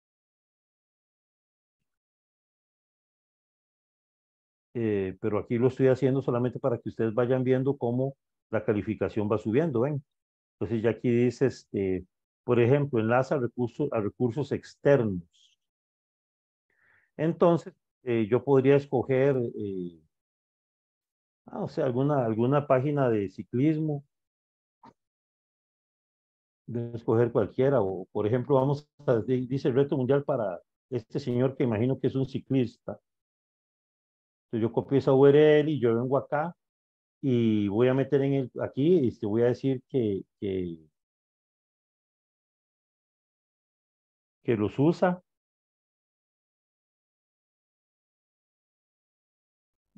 B: Pero aquí lo estoy haciendo solamente para que ustedes vayan viendo cómo la calificación va subiendo, ¿ven? Entonces ya aquí dice, por ejemplo, enlaza a recursos externos. Entonces, yo podría escoger, o sea, alguna página de ciclismo, de escoger cualquiera, o por ejemplo, dice Reto Mundial para este señor que imagino que es un ciclista. Entonces yo copio esa URL y yo vengo acá y voy a meter aquí, voy a decir que los usa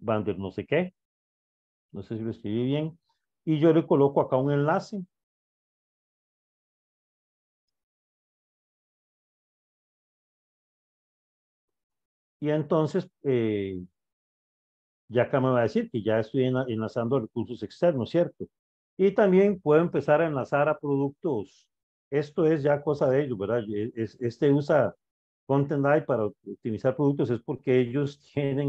B: van der no sé qué, no sé si lo escribí bien, y yo le coloco acá un enlace. Y entonces, ya acá me va a decir que ya estoy enlazando a recursos externos, ¿cierto? Y también puedo empezar a enlazar a productos. Esto es ya cosa de ellos, ¿verdad? Este usa Content Eye para optimizar productos, es porque ellos tienen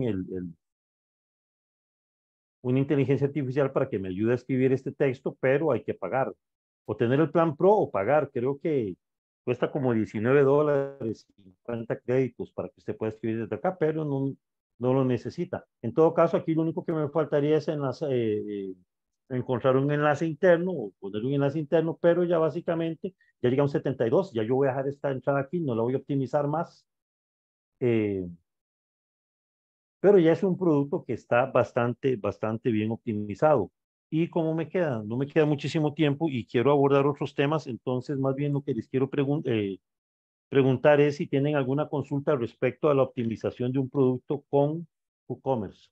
B: una inteligencia artificial para que me ayude a escribir este texto, pero hay que pagar. O tener el plan Pro o pagar. Creo que cuesta como $19, 50 créditos para que usted pueda escribir desde acá, pero no lo necesita. En todo caso, aquí lo único que me faltaría es encontrar un enlace interno o poner un enlace interno, pero ya básicamente ya llegamos a 72, ya yo voy a dejar esta entrada aquí, no la voy a optimizar más. Eh, pero ya es un producto que está bastante bien optimizado. Y como me queda, no me queda muchísimo tiempo y quiero abordar otros temas, entonces más bien lo que les quiero preguntar es si tienen alguna consulta respecto a la optimización de un producto con WooCommerce.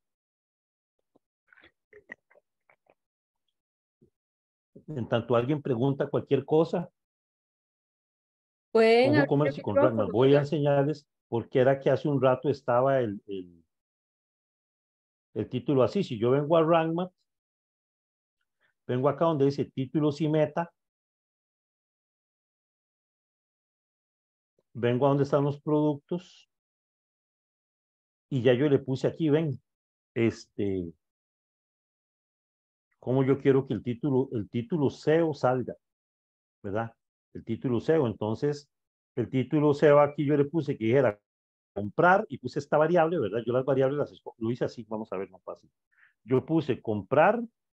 B: En tanto alguien pregunta cualquier cosa
A: Pueden
B: con
A: abrir el
B: WooCommerce y con Ragnar,
A: micrófono.
B: voy a enseñarles por qué era que hace un rato estaba el título así. Si yo vengo a Ragnar, vengo acá donde dice títulos y meta, vengo a donde están los productos y ya yo le puse aquí, ven, cómo yo quiero que el título SEO salga, ¿verdad? El título SEO. Entonces, el título SEO aquí yo le puse que dijera comprar y puse esta variable, ¿verdad? Yo las variables lo hice así, vamos a ver, no fácil. Yo puse comprar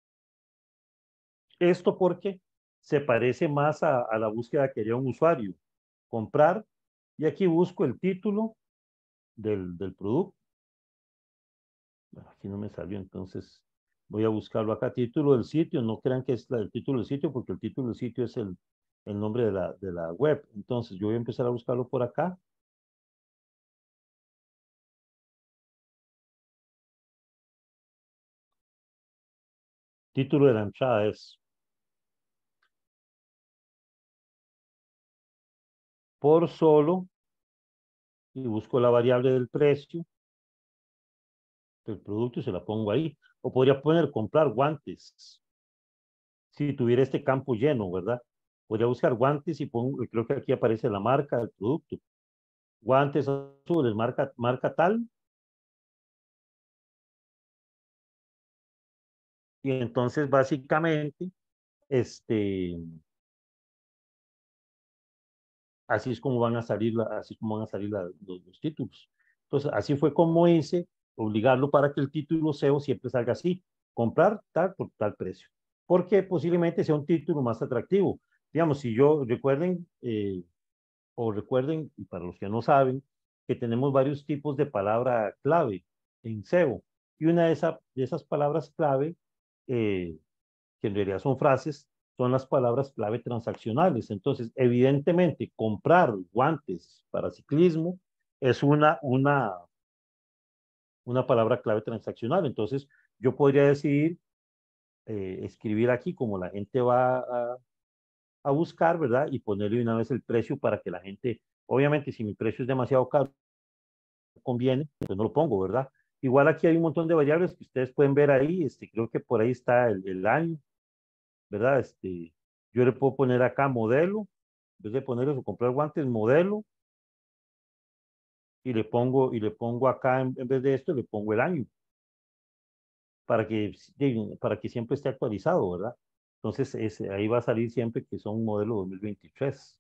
B: esto porque se parece más a la búsqueda que haría un usuario. Comprar, y aquí busco el título del producto. Bueno, aquí no me salió, entonces voy a buscarlo acá. Título del sitio, no crean que es el título del sitio, porque el título del sitio es el nombre de la web. Entonces yo voy a empezar a buscarlo por acá. Título de la entrada es por solo, y busco la variable del precio del producto y se la pongo ahí. O podría poner comprar guantes, si tuviera este campo lleno, ¿verdad? Podría buscar guantes y pongo, creo que aquí aparece la marca del producto. Guantes azules, marca tal. Y entonces básicamente, este, así es como van a salir, así como van a salir los títulos. Entonces, así fue como hice, obligarlo para que el título SEO siempre salga así, comprar tal por tal precio, porque posiblemente sea un título más atractivo. Digamos, si yo recuerden, y para los que no saben, que tenemos varios tipos de palabra clave en SEO, y una de esas palabras clave, eh, que en realidad son frases, son las palabras clave transaccionales. Entonces, evidentemente, comprar guantes para ciclismo es una palabra clave transaccional. Entonces, yo podría decidir escribir aquí como la gente va a buscar, ¿verdad? Y ponerle una vez el precio para que la gente, obviamente, si mi precio es demasiado caro, conviene, pues no lo pongo, ¿verdad? Igual aquí hay un montón de variables que ustedes pueden ver ahí, creo que por ahí está el año, ¿verdad? Yo le puedo poner acá modelo, en vez de poner eso, comprar guantes, modelo, y le pongo acá, en vez de esto, le pongo el año, para que siempre esté actualizado, ¿verdad? Entonces, ahí va a salir siempre que son modelo 2023.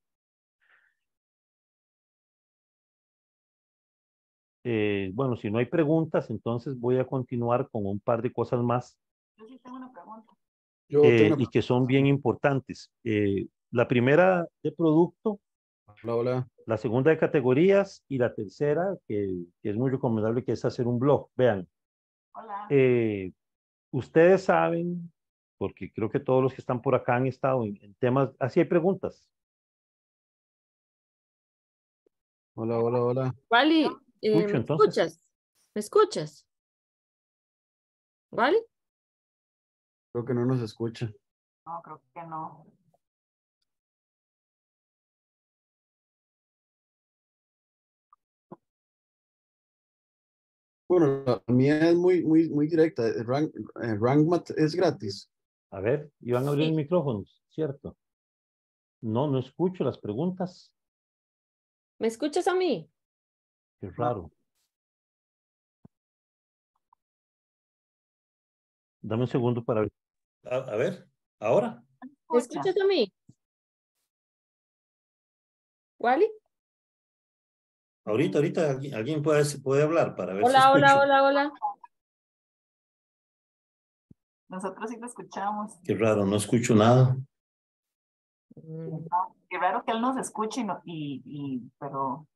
B: Bueno, si no hay preguntas, entonces voy a continuar con un par de cosas más
C: Yo sí tengo una pregunta. Yo tengo una
B: y que son
C: pregunta.
B: bien importantes. La primera de producto,
C: Hola, hola.
B: la segunda de categorías y la tercera, que es muy recomendable, que es hacer un blog. Vean,
C: Hola.
B: ustedes saben, porque creo que todos los que están por acá han estado en temas, así hay preguntas.
C: Hola, hola, hola.
A: Wally,
B: Escucho
A: ¿me
B: entonces.
A: escuchas? ¿Me escuchas? ¿Vale?
C: Creo que no nos escucha.
D: No, creo que no.
C: Bueno, la mía es muy directa. RankMath es gratis.
B: A ver, iban a abrir
A: Sí.
B: micrófonos, ¿cierto? No, no escucho las preguntas.
A: ¿Me escuchas a mí?
B: Qué raro. Dame un segundo para ver. A ver, ahora.
A: ¿Me
D: Escucha.
A: escuchas a mí? ¿Wally?
B: Ahorita alguien puede hablar para ver si
A: Hola, hola,
B: escucho.
A: hola, hola.
D: Nosotros sí lo escuchamos.
B: Qué raro, no escucho nada.
A: Mm,
D: Qué raro que él nos escuche, pero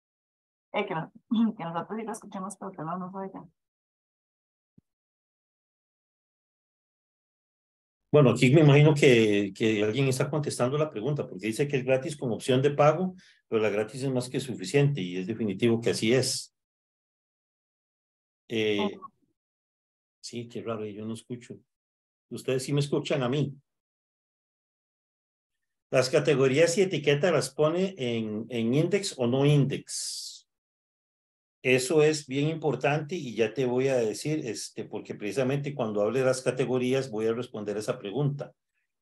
D: que nosotros sí lo escuchemos, pero que no nos oigan.
B: Bueno, aquí me imagino que alguien está contestando la pregunta, porque dice que es gratis con opción de pago, pero la gratis es más que suficiente y es definitivo que así es. Sí, qué raro, yo no escucho. Ustedes sí me escuchan a mí. Las categorías y etiquetas las pone en index o no index. Eso es bien importante y ya te voy a decir, porque precisamente cuando hable de las categorías voy a responder esa pregunta.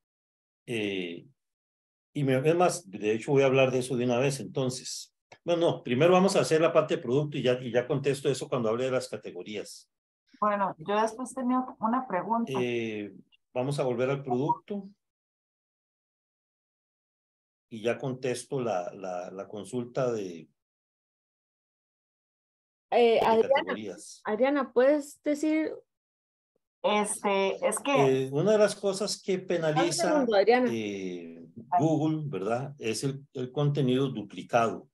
B: Es más, de hecho voy a hablar de eso de una vez, entonces. Bueno, no, primero vamos a hacer la parte de producto y ya contesto eso cuando hable de las categorías.
D: Bueno, yo después tenía una pregunta.
B: Vamos a volver al producto y ya contesto la consulta de categorías.
A: Adriana, ¿puedes decir?
D: Es que,
B: Una de las cosas que
A: Dame un
B: penaliza
A: segundo, Adriana.
B: Google, ¿verdad? Es el contenido duplicado.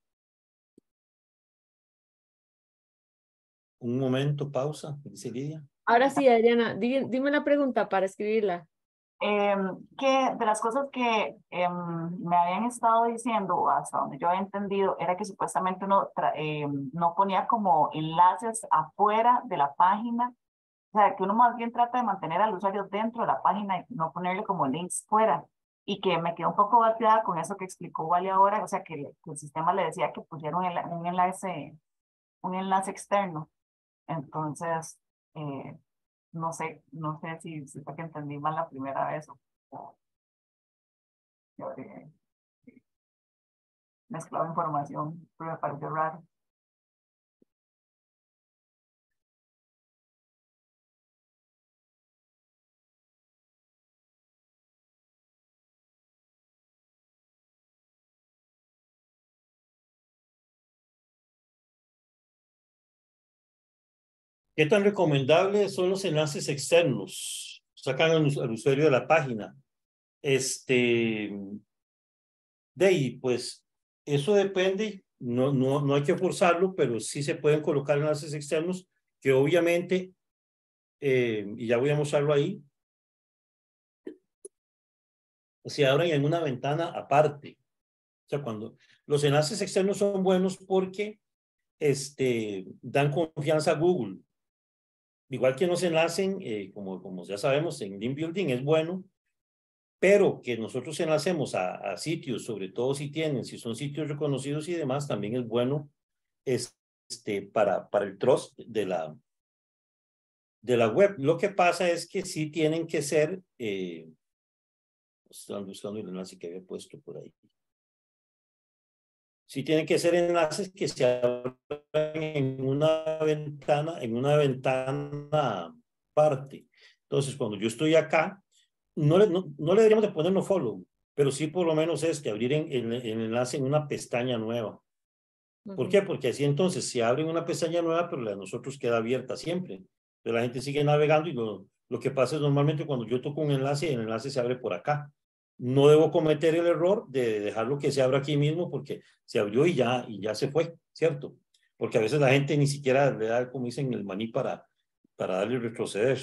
B: Un momento, pausa, dice Lidia.
A: Ahora sí, Adriana, dime la pregunta para escribirla.
D: que de las cosas que me habían estado diciendo, hasta donde yo había entendido, era que supuestamente uno no ponía como enlaces afuera de la página, o sea, que uno más bien trata de mantener al usuario dentro de la página y no ponerle como links fuera. Y que me quedó un poco bateada con eso que explicó Wally ahora, o sea, que el sistema le decía que pusiera un enlace externo. Entonces, no sé si fue que entendí mal la primera vez o yo habré mezclado información, pero me pareció raro.
B: ¿Qué tan recomendables son los enlaces externos? Sacan al usuario de la página. De ahí, pues, eso depende, no hay que forzarlo, pero sí se pueden colocar enlaces externos que obviamente, y ya voy a mostrarlo ahí, se abren en una ventana aparte. O sea, cuando los enlaces externos son buenos porque dan confianza a Google. Igual que nos enlacen, como ya sabemos, en Link Building es bueno, pero que nosotros enlacemos a sitios, sobre todo si son sitios reconocidos y demás, también es bueno para el trust de la web. Lo que pasa es que sí tienen que ser, están buscando el enlace que había puesto por ahí. Sí tienen que ser enlaces que se abran en una ventana aparte. Entonces, cuando yo estoy acá, no le deberíamos de poner no follow, pero sí por lo menos abrir el enlace en una pestaña nueva. ¿Por qué? Porque así entonces se abre una pestaña nueva, pero la de nosotros queda abierta siempre. Pero la gente sigue navegando y lo que pasa es normalmente cuando yo toco un enlace, el enlace se abre por acá. No debo cometer el error de dejarlo que se abra aquí mismo porque se abrió y ya se fue, ¿cierto? Porque a veces la gente ni siquiera le da, como dicen, el maní para darle retroceder.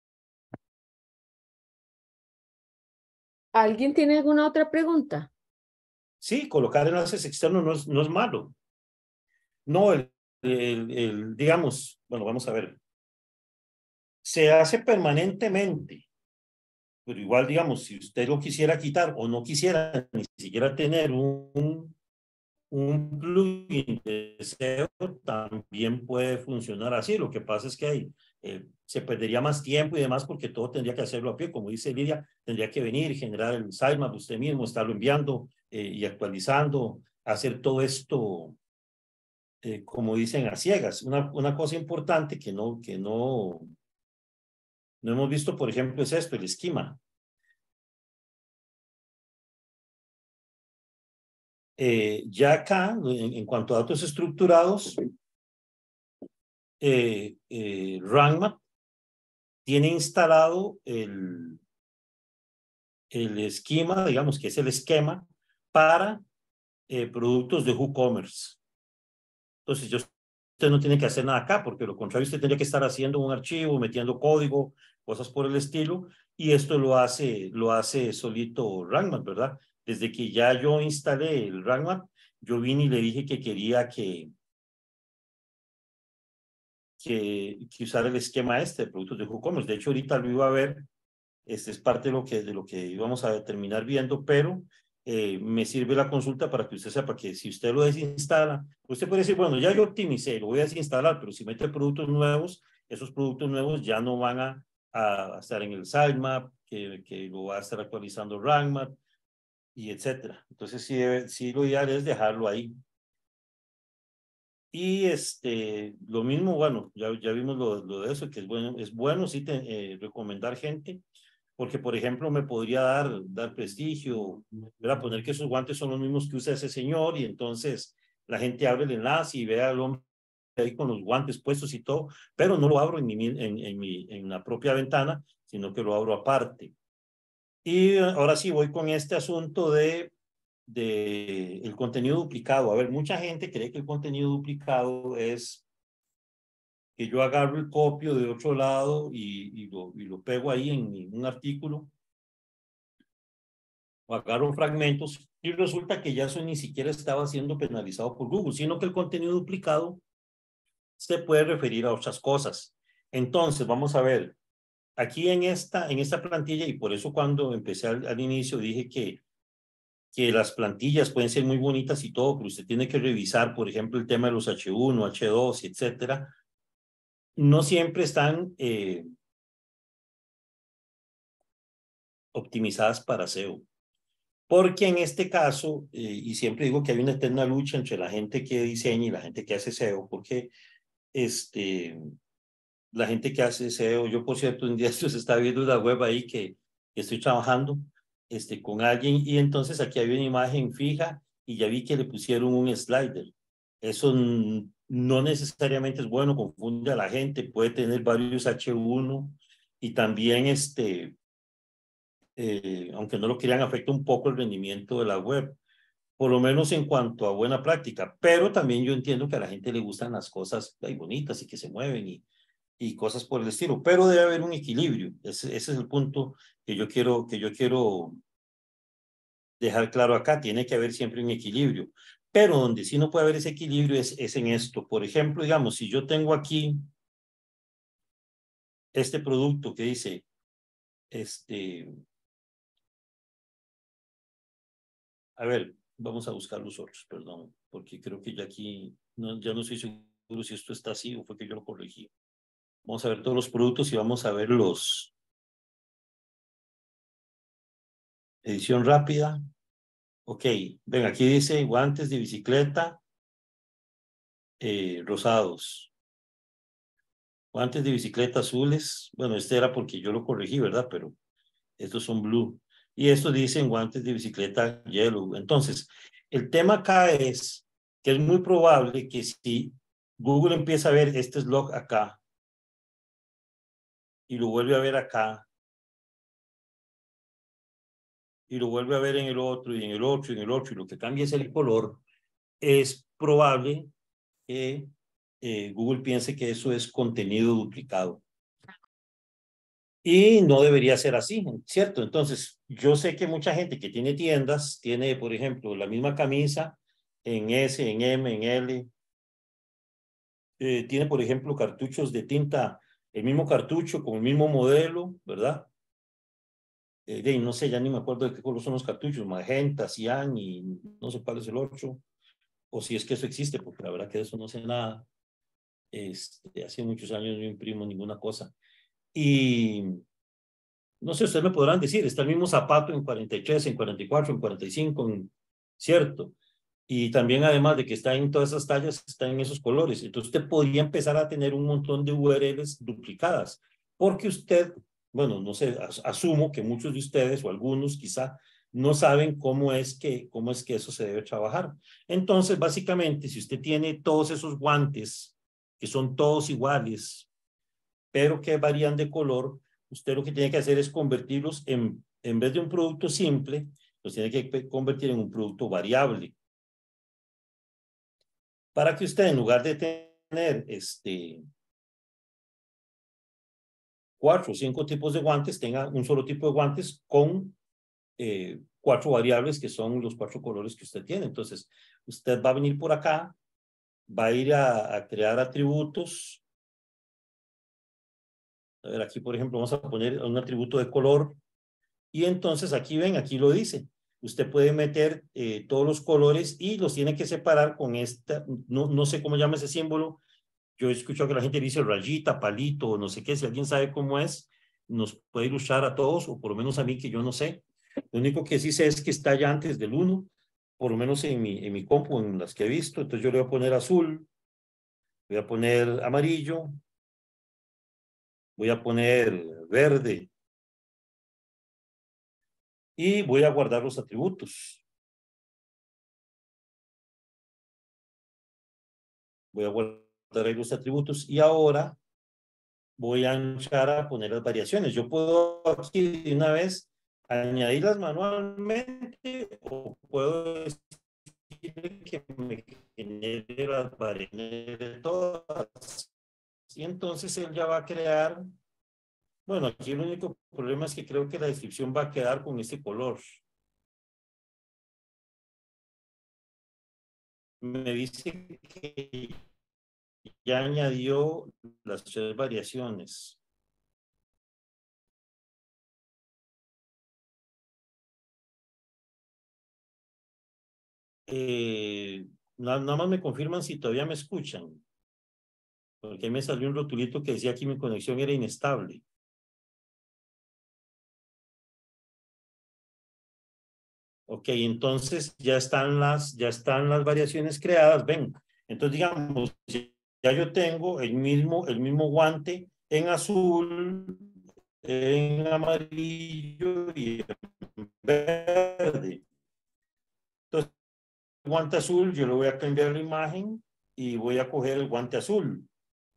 A: ¿Alguien tiene alguna otra pregunta?
B: Sí, colocar enlaces externos no es malo. No, digamos, bueno, vamos a ver.
E: se hace permanentemente, pero igual, digamos, si usted lo quisiera quitar o no quisiera ni siquiera tener un plugin de SEO, también puede funcionar así. Lo que pasa es que se perdería más tiempo y demás porque todo tendría que hacerlo a pie. Como dice Lidia, tendría que venir, generar el sitemap usted mismo, estarlo enviando y actualizando, hacer todo esto, como dicen, a ciegas. Una cosa importante que no hemos visto, por ejemplo, es esto, el esquema. Ya acá, en cuanto a datos estructurados, RankMath tiene instalado el esquema, digamos que es el esquema para productos de WooCommerce. Entonces, usted no tiene que hacer nada acá, porque lo contrario, usted tendría que estar haciendo un archivo, metiendo código, cosas por el estilo, y esto lo hace solito RankMath, ¿verdad? Desde que ya yo instalé el RankMath, yo vine y le dije que quería que usara el esquema de productos de WooCommerce. De hecho, ahorita lo iba a ver, este es parte de lo que íbamos a terminar viendo, pero me sirve la consulta para que usted sepa que si usted lo desinstala, usted puede decir, bueno, ya yo optimicé, lo voy a desinstalar, pero si mete productos nuevos, esos productos nuevos ya no van a estar en el sitemap, que lo va a estar actualizando RankMath, y etcétera. Entonces, sí, lo ideal es dejarlo ahí. Y lo mismo, bueno, ya vimos lo de eso, que es bueno sí recomendar gente, porque por ejemplo me podría dar prestigio, ¿verdad? Poner que esos guantes son los mismos que usa ese señor y entonces la gente abre el enlace y ve al hombre ahí con los guantes puestos y todo, pero no lo abro en la propia ventana, sino que lo abro aparte. Y ahora sí voy con este asunto de el contenido duplicado. A ver, mucha gente cree que el contenido duplicado es que yo agarro el copio de otro lado y lo pego ahí en un artículo, o agarro fragmentos, y resulta que ya eso ni siquiera estaba siendo penalizado por Google, sino que el contenido duplicado se puede referir a otras cosas. Entonces, vamos a ver, aquí en esta plantilla, y por eso cuando empecé al inicio dije que las plantillas pueden ser muy bonitas y todo, pero usted tiene que revisar, por ejemplo, el tema de los H1, H2, etcétera. No siempre están optimizadas para SEO. Porque en este caso, y siempre digo que hay una eterna lucha entre la gente que diseña y la gente que hace SEO, porque la gente que hace SEO, yo por cierto, un día se está viendo una web ahí que estoy trabajando con alguien, y entonces aquí había una imagen fija y ya vi que le pusieron un slider. Eso no necesariamente es bueno, confunde a la gente, puede tener varios H1 y también aunque no lo quieran, afecta un poco el rendimiento de la web, por lo menos en cuanto a buena práctica, pero también yo entiendo que a la gente le gustan las cosas bonitas y que se mueven y cosas por el estilo, pero debe haber un equilibrio. Ese es el punto que yo quiero dejar claro acá. Tiene que haber siempre un equilibrio, pero donde sí no puede haber ese equilibrio es en esto. Por ejemplo, digamos, si yo tengo aquí este producto que dice, a ver, vamos a buscar los otros, perdón, porque creo que ya aquí, ya no estoy seguro si esto está así o fue que yo lo corregí. Vamos a ver todos los productos y vamos a ver edición rápida. Ok, ven, aquí dice guantes de bicicleta rosados. Guantes de bicicleta azules. Bueno, este era porque yo lo corregí, ¿verdad? Pero estos son blue. Y estos dicen guantes de bicicleta yellow. Entonces, el tema acá es que es muy probable que si Google empieza a ver este slug acá y lo vuelve a ver acá y lo vuelve a ver en el otro y en el otro y en el otro y lo que cambia es el color, es probable que Google piense que eso es contenido duplicado. Y no debería ser así, ¿cierto? Entonces, yo sé que mucha gente que tiene tiendas, tiene, por ejemplo, la misma camisa en S, en M, en L. Tiene, por ejemplo, cartuchos de tinta el mismo cartucho con el mismo modelo, ¿verdad? No sé, ya ni me acuerdo de qué color son los cartuchos, magenta, cian y no sé cuál es el 8, o si es que eso existe, porque la verdad que de eso no sé nada. Hace muchos años no imprimo ninguna cosa. Y no sé, ustedes me podrán decir, está el mismo zapato en 43, en 44, en 45, ¿cierto? Y también además de que está en todas esas tallas, está en esos colores. Entonces usted podría empezar a tener un montón de URLs duplicadas, porque usted, bueno, no sé, asumo que muchos de ustedes o algunos quizá no saben cómo es que eso se debe trabajar. Entonces, básicamente, si usted tiene todos esos guantes, que son todos iguales, pero que varían de color, usted lo que tiene que hacer es convertirlos en vez de un producto simple, los tiene que convertir en un producto variable. Para que usted, en lugar de tener 4 o 5 tipos de guantes, tenga un solo tipo de guantes con 4 variables que son los 4 colores que usted tiene. Entonces, usted va a venir por acá, va a ir a crear atributos. A ver, aquí, por ejemplo, vamos a poner un atributo de color. Y entonces aquí ven, aquí lo dice. Usted puede meter todos los colores y los tiene que separar con esta, no sé cómo llama ese símbolo. Yo he escuchado que la gente dice rayita, palito, o no sé qué. Si alguien sabe cómo es, nos puede ilustrar a todos, o por lo menos a mí, que yo no sé. Lo único que sí sé es que está ya antes del 1, por lo menos en mi compu, en las que he visto. Entonces yo le voy a poner azul, voy a poner amarillo, voy a poner verde, y voy a guardar los atributos. Voy a guardar ahí los atributos y ahora voy a entrar a poner las variaciones. Yo puedo aquí de una vez añadirlas manualmente o puedo decir que me genere las variaciones todas. Y entonces él ya va a crear. Bueno, aquí el único problema es que creo que la descripción va a quedar con este color. Me dice que ya añadió las 3 variaciones. Nada más me confirman si todavía me escuchan, porque ahí me salió un rotulito que decía que mi conexión era inestable. Ok, entonces ya están las variaciones creadas, ven. Entonces digamos, ya yo tengo el mismo guante en azul, en amarillo y en verde. Entonces, el guante azul, yo le voy a cambiar la imagen y voy a coger el guante azul.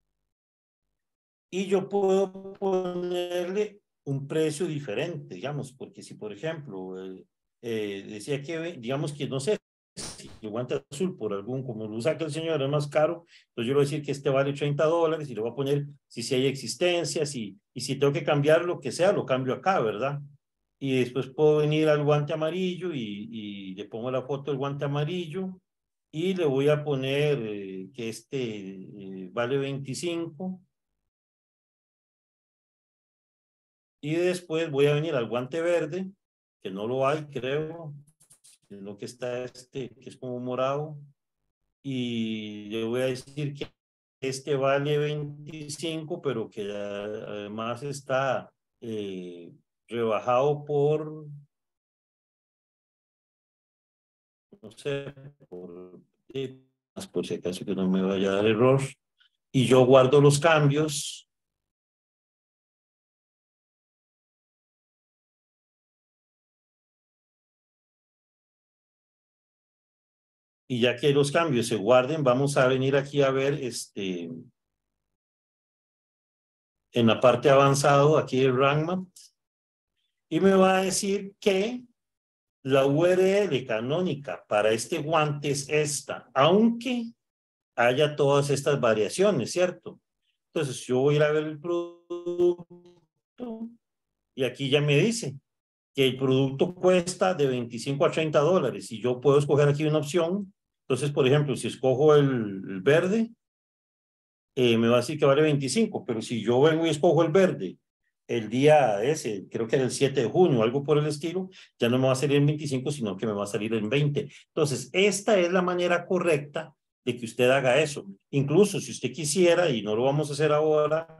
E: Y yo puedo ponerle un precio diferente, digamos, porque si, por ejemplo, decía que, digamos que, no sé, si el guante azul por algún, como lo saca el señor, es más caro, entonces yo le voy a decir que este vale $30 y le voy a poner si hay existencias y si tengo que cambiar lo que sea, lo cambio acá, ¿verdad? Y después puedo venir al guante amarillo y le pongo la foto del guante amarillo y le voy a poner que vale 25. Y después voy a venir al guante verde, que no lo hay, creo, sino que está que es como morado. Y le voy a decir que vale 25, pero que además está rebajado por, no sé, por si acaso que no me vaya a dar error. Y yo guardo los cambios. Y ya que los cambios se guarden, vamos a venir aquí a ver en la parte avanzada aquí de RankMath, y me va a decir que la URL canónica para este guante es esta, aunque haya todas estas variaciones, ¿cierto? Entonces yo voy a ir a ver el producto y aquí ya me dice que el producto cuesta de 25 a $30 y yo puedo escoger aquí una opción. Entonces, por ejemplo, si escojo el verde, me va a decir que vale 25, pero si yo vengo y escojo el verde el día ese, creo que era el 7 de junio, algo por el estilo, ya no me va a salir en 25, sino que me va a salir en 20. Entonces, esta es la manera correcta de que usted haga eso. Incluso si usted quisiera, y no lo vamos a hacer ahora,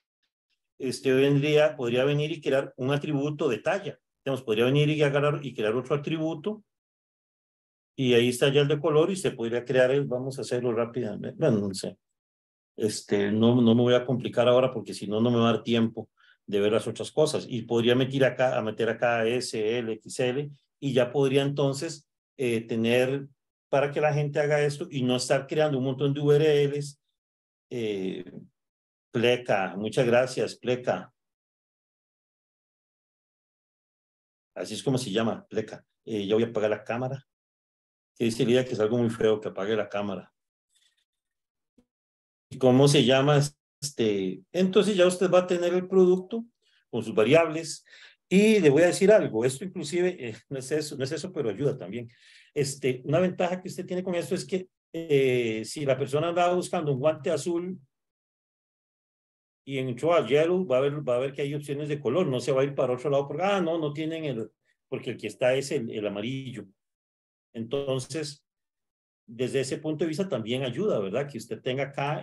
E: podría venir y crear un atributo de talla. Digamos, podría venir y crear otro atributo, y ahí está ya el de color, y se podría crear vamos a hacerlo rápidamente. Bueno, no sé. No me voy a complicar ahora porque si no, no me va a dar tiempo de ver las otras cosas. Y podría meter acá S, L, XL, y ya podría entonces tener para que la gente haga esto y no estar creando un montón de URLs. Pleca, muchas gracias, Pleca. Así es como se llama, Pleca. Ya voy a apagar la cámara. Que dice Lidia que es algo muy feo que apague la cámara. ¿Y cómo se llama? Entonces ya usted va a tener el producto con sus variables. Y le voy a decir algo, esto inclusive no es eso, pero ayuda también. Una ventaja que usted tiene con esto es que si la persona andaba buscando un guante azul y en Choa Yellow va a ver que hay opciones de color, no se va a ir para otro lado porque, no tienen porque el que está es el amarillo. Entonces, desde ese punto de vista también ayuda, ¿verdad? Que usted tenga acá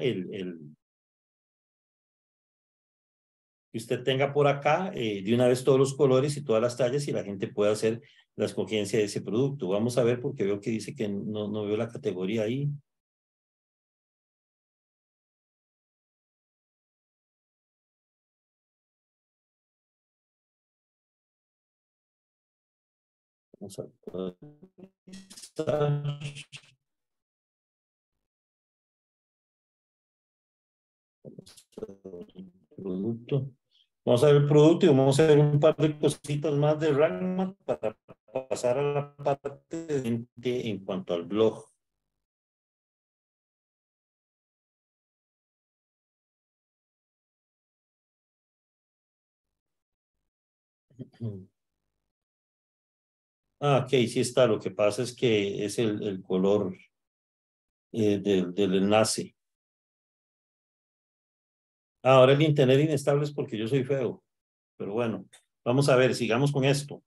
E: que usted tenga por acá de una vez todos los colores y todas las tallas y la gente pueda hacer la escogencia de ese producto. Vamos a ver porque veo que dice que no veo la categoría ahí. Vamos a producto. Vamos a ver el producto y vamos a ver un par de cositas más de RankMath para pasar a la parte en cuanto al blog. Ok, sí está. Lo que pasa es que es el color del enlace. Ahora el internet inestable es porque yo soy feo. Pero bueno, vamos a ver, sigamos con esto.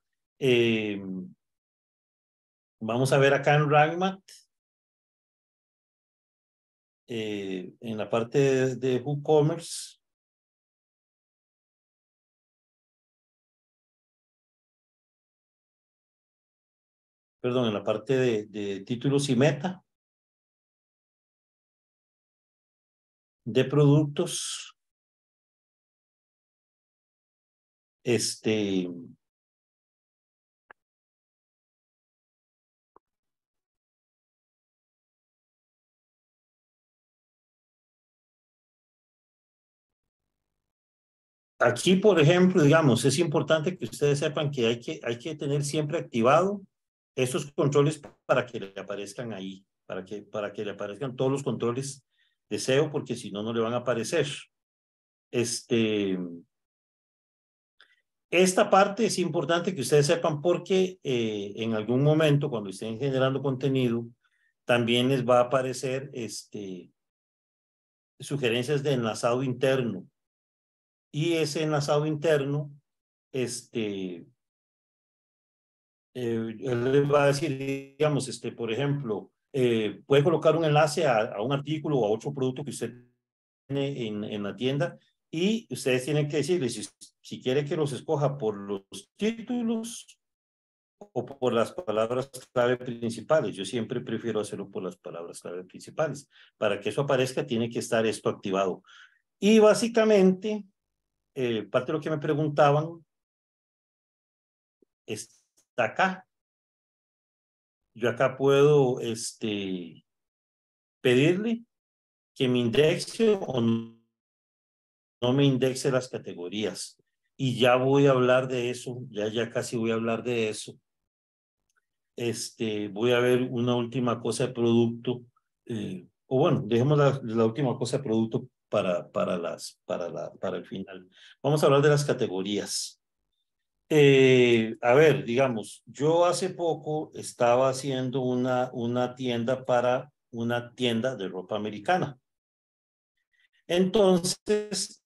E: Vamos a ver acá en RankMath. En la parte de WooCommerce. Perdón, en la parte de títulos y meta. De productos. Aquí, por ejemplo, digamos, es importante que ustedes sepan que hay que tener siempre activado esos controles para que le aparezcan ahí, para que le aparezcan todos los controles de SEO, porque si no, no le van a aparecer. Esta parte es importante que ustedes sepan porque en algún momento, cuando estén generando contenido, también les va a aparecer sugerencias de enlazado interno. Y ese enlazado interno, él les va a decir, digamos, por ejemplo, puede colocar un enlace a un artículo o a otro producto que usted tiene en la tienda y ustedes tienen que decirle si quiere que los escoja por los títulos o por las palabras clave principales. Yo siempre prefiero hacerlo por las palabras clave principales. Para que eso aparezca tiene que estar esto activado. Y básicamente, parte de lo que me preguntaban está acá. Yo acá puedo pedirle que me indexe o no me indexe las categorías. Y ya voy a hablar de eso, ya casi voy a hablar de eso. Voy a ver una última cosa de producto, o bueno, dejemos la última cosa de producto para el final. Vamos a hablar de las categorías. A ver, digamos, yo hace poco estaba haciendo una tienda para una tienda de ropa americana. Entonces,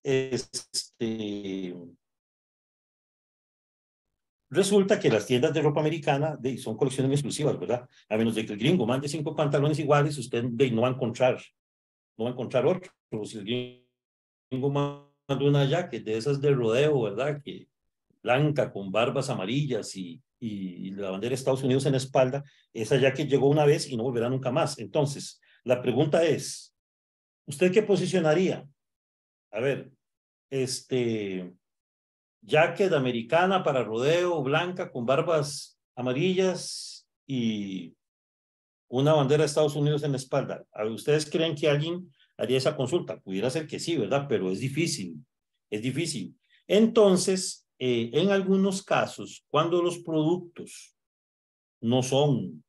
E: resulta que las tiendas de ropa americana son colecciones exclusivas, ¿verdad? A menos de que el gringo mande 5 pantalones iguales, usted no va a encontrar, otro. Si el gringo manda una jacket de esas de rodeo, ¿verdad? Que blanca con barbas amarillas y la bandera de Estados Unidos en la espalda, esa jacket llegó una vez y no volverá nunca más. Entonces, la pregunta es, ¿usted qué posicionaría? A ver, jacket americana para rodeo, blanca con barbas amarillas y una bandera de Estados Unidos en la espalda. ¿Ustedes creen que alguien haría esa consulta? Pudiera ser que sí, ¿verdad? Pero es difícil, es difícil. Entonces, en algunos casos, cuando los productos no son,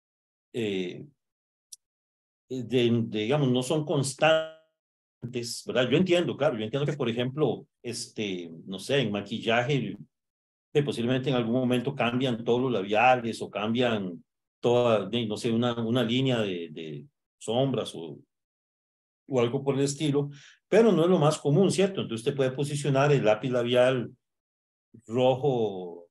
E: digamos, no son constantes, ¿verdad? Yo entiendo, claro, yo entiendo que, por ejemplo, no sé, en maquillaje, posiblemente en algún momento cambian todos los labiales o cambian toda, no sé, una línea de sombras o algo por el estilo, pero no es lo más común, ¿cierto? Entonces usted puede posicionar el lápiz labial rojo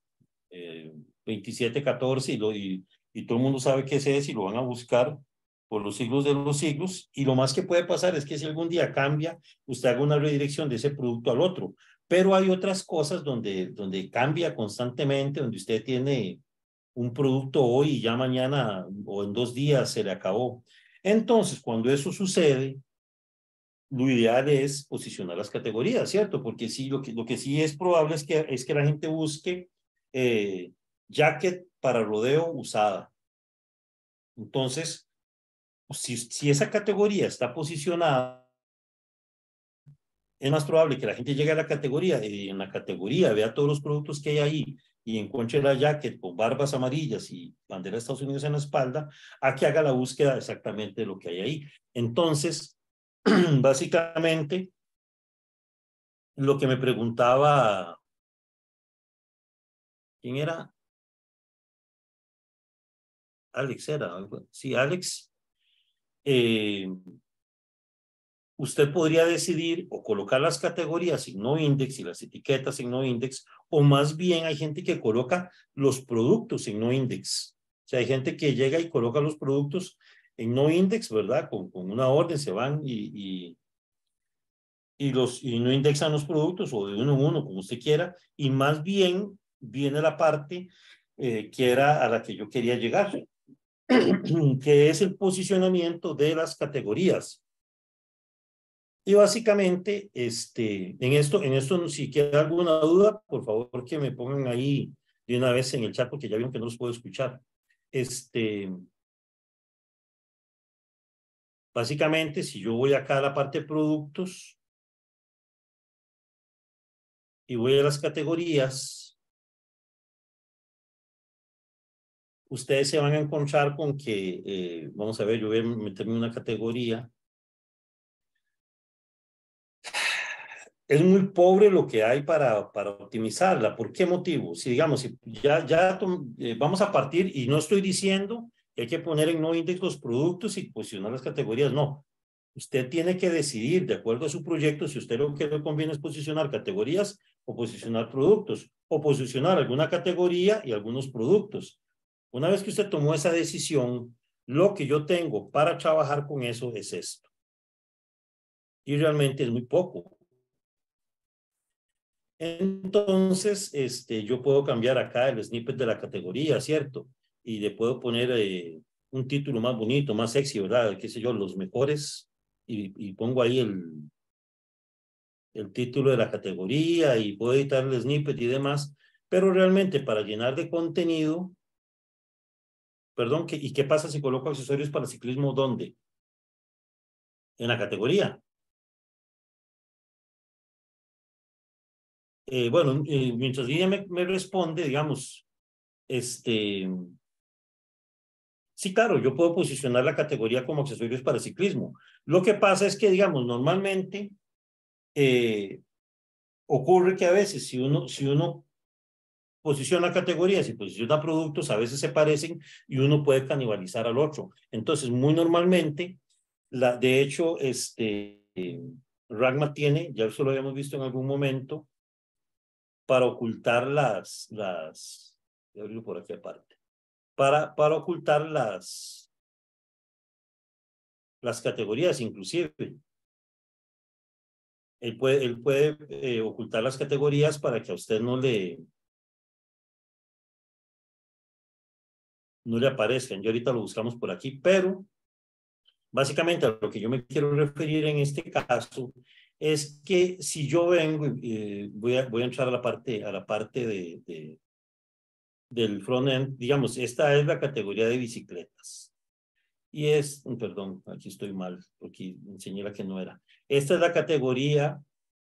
E: 2714 y todo el mundo sabe qué ese es y lo van a buscar por los siglos de los siglos, y lo más que puede pasar es que si algún día cambia, usted haga una redirección de ese producto al otro, pero hay otras cosas donde cambia constantemente, donde usted tiene un producto hoy y ya mañana o en 2 días se le acabó. Entonces, cuando eso sucede, lo ideal es posicionar las categorías, ¿cierto? Porque sí, lo que sí es probable es que la gente busque jacket para rodeo usada. Entonces, si esa categoría está posicionada, es más probable que la gente llegue a la categoría y en la categoría vea todos los productos que hay ahí y encuentre la jacket con barbas amarillas y bandera de Estados Unidos en la espalda, a que haga la búsqueda exactamente de lo que hay ahí. Entonces, básicamente, lo que me preguntaba, ¿quién era? Alex era, sí, Alex. Usted podría decidir o colocar las categorías en no index y las etiquetas en no index, o más bien hay gente que coloca los productos en no index. O sea, hay gente que llega y coloca los productos en no index, ¿verdad? Con una orden se van y no indexan los productos o de uno en uno, como usted quiera, y más bien viene la parte que era a la que yo quería llegar, que es el posicionamiento de las categorías. Y básicamente, en esto, si queda alguna duda, por favor que me pongan ahí de una vez en el chat, porque ya vieron que no los puedo escuchar. Básicamente, si yo voy acá a la parte de productos y voy a las categorías, ustedes se van a encontrar con que, vamos a ver, yo voy a meterme en una categoría. Es muy pobre lo que hay para optimizarla. ¿Por qué motivo? Si digamos, si vamos a partir, y no estoy diciendo que hay que poner en no index los productos y posicionar las categorías, no. Usted tiene que decidir, de acuerdo a su proyecto, si usted lo que le conviene es posicionar categorías o posicionar productos, o posicionar alguna categoría y algunos productos. Una vez que usted tomó esa decisión, lo que yo tengo para trabajar con eso es esto. Y realmente es muy poco. Entonces, yo puedo cambiar acá el snippet de la categoría, ¿cierto? Y le puedo poner un título más bonito, más sexy, ¿verdad? Qué sé yo, los mejores. Y pongo ahí el título de la categoría y puedo editar el snippet y demás. Pero realmente para llenar de contenido, perdón, ¿y qué pasa si coloco accesorios para ciclismo? ¿Dónde? En la categoría. Bueno, mientras ella me responde, digamos, sí, claro, yo puedo posicionar la categoría como accesorios para ciclismo. Lo que pasa es que, digamos, normalmente ocurre que a veces si uno posiciona categorías y posiciona productos, a veces se parecen y uno puede canibalizar al otro. Entonces, muy normalmente, de hecho, Ragma tiene, ya eso lo habíamos visto en algún momento, para ocultar voy a abrirlo por aquí aparte, para ocultar las categorías inclusive. Él puede ocultar las categorías para que a usted no le aparezcan. Yo ahorita lo buscamos por aquí, pero básicamente a lo que yo me quiero referir en este caso es que si yo vengo, voy a entrar a la parte del frontend, digamos, esta es la categoría de bicicletas. Y perdón, aquí estoy mal, porque enseñé la que no era. Esta es la categoría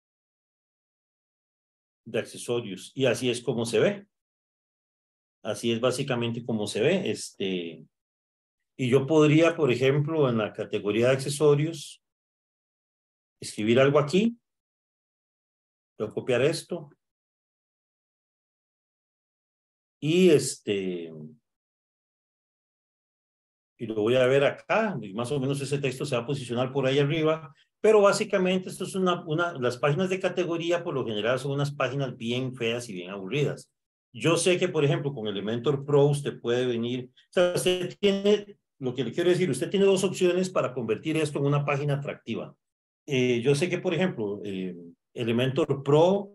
E: de accesorios y así es como se ve. Así es básicamente como se ve. Y yo podría, por ejemplo, en la categoría de accesorios, escribir algo aquí. Voy a copiar esto. Y y lo voy a ver acá. Y más o menos ese texto se va a posicionar por ahí arriba. Pero básicamente esto es las páginas de categoría por lo general son unas páginas bien feas y bien aburridas. Yo sé que, por ejemplo, con Elementor Pro usted puede venir, o sea, usted tiene, lo que le quiero decir, usted tiene dos opciones para convertir esto en una página atractiva. Yo sé que, por ejemplo, Elementor Pro,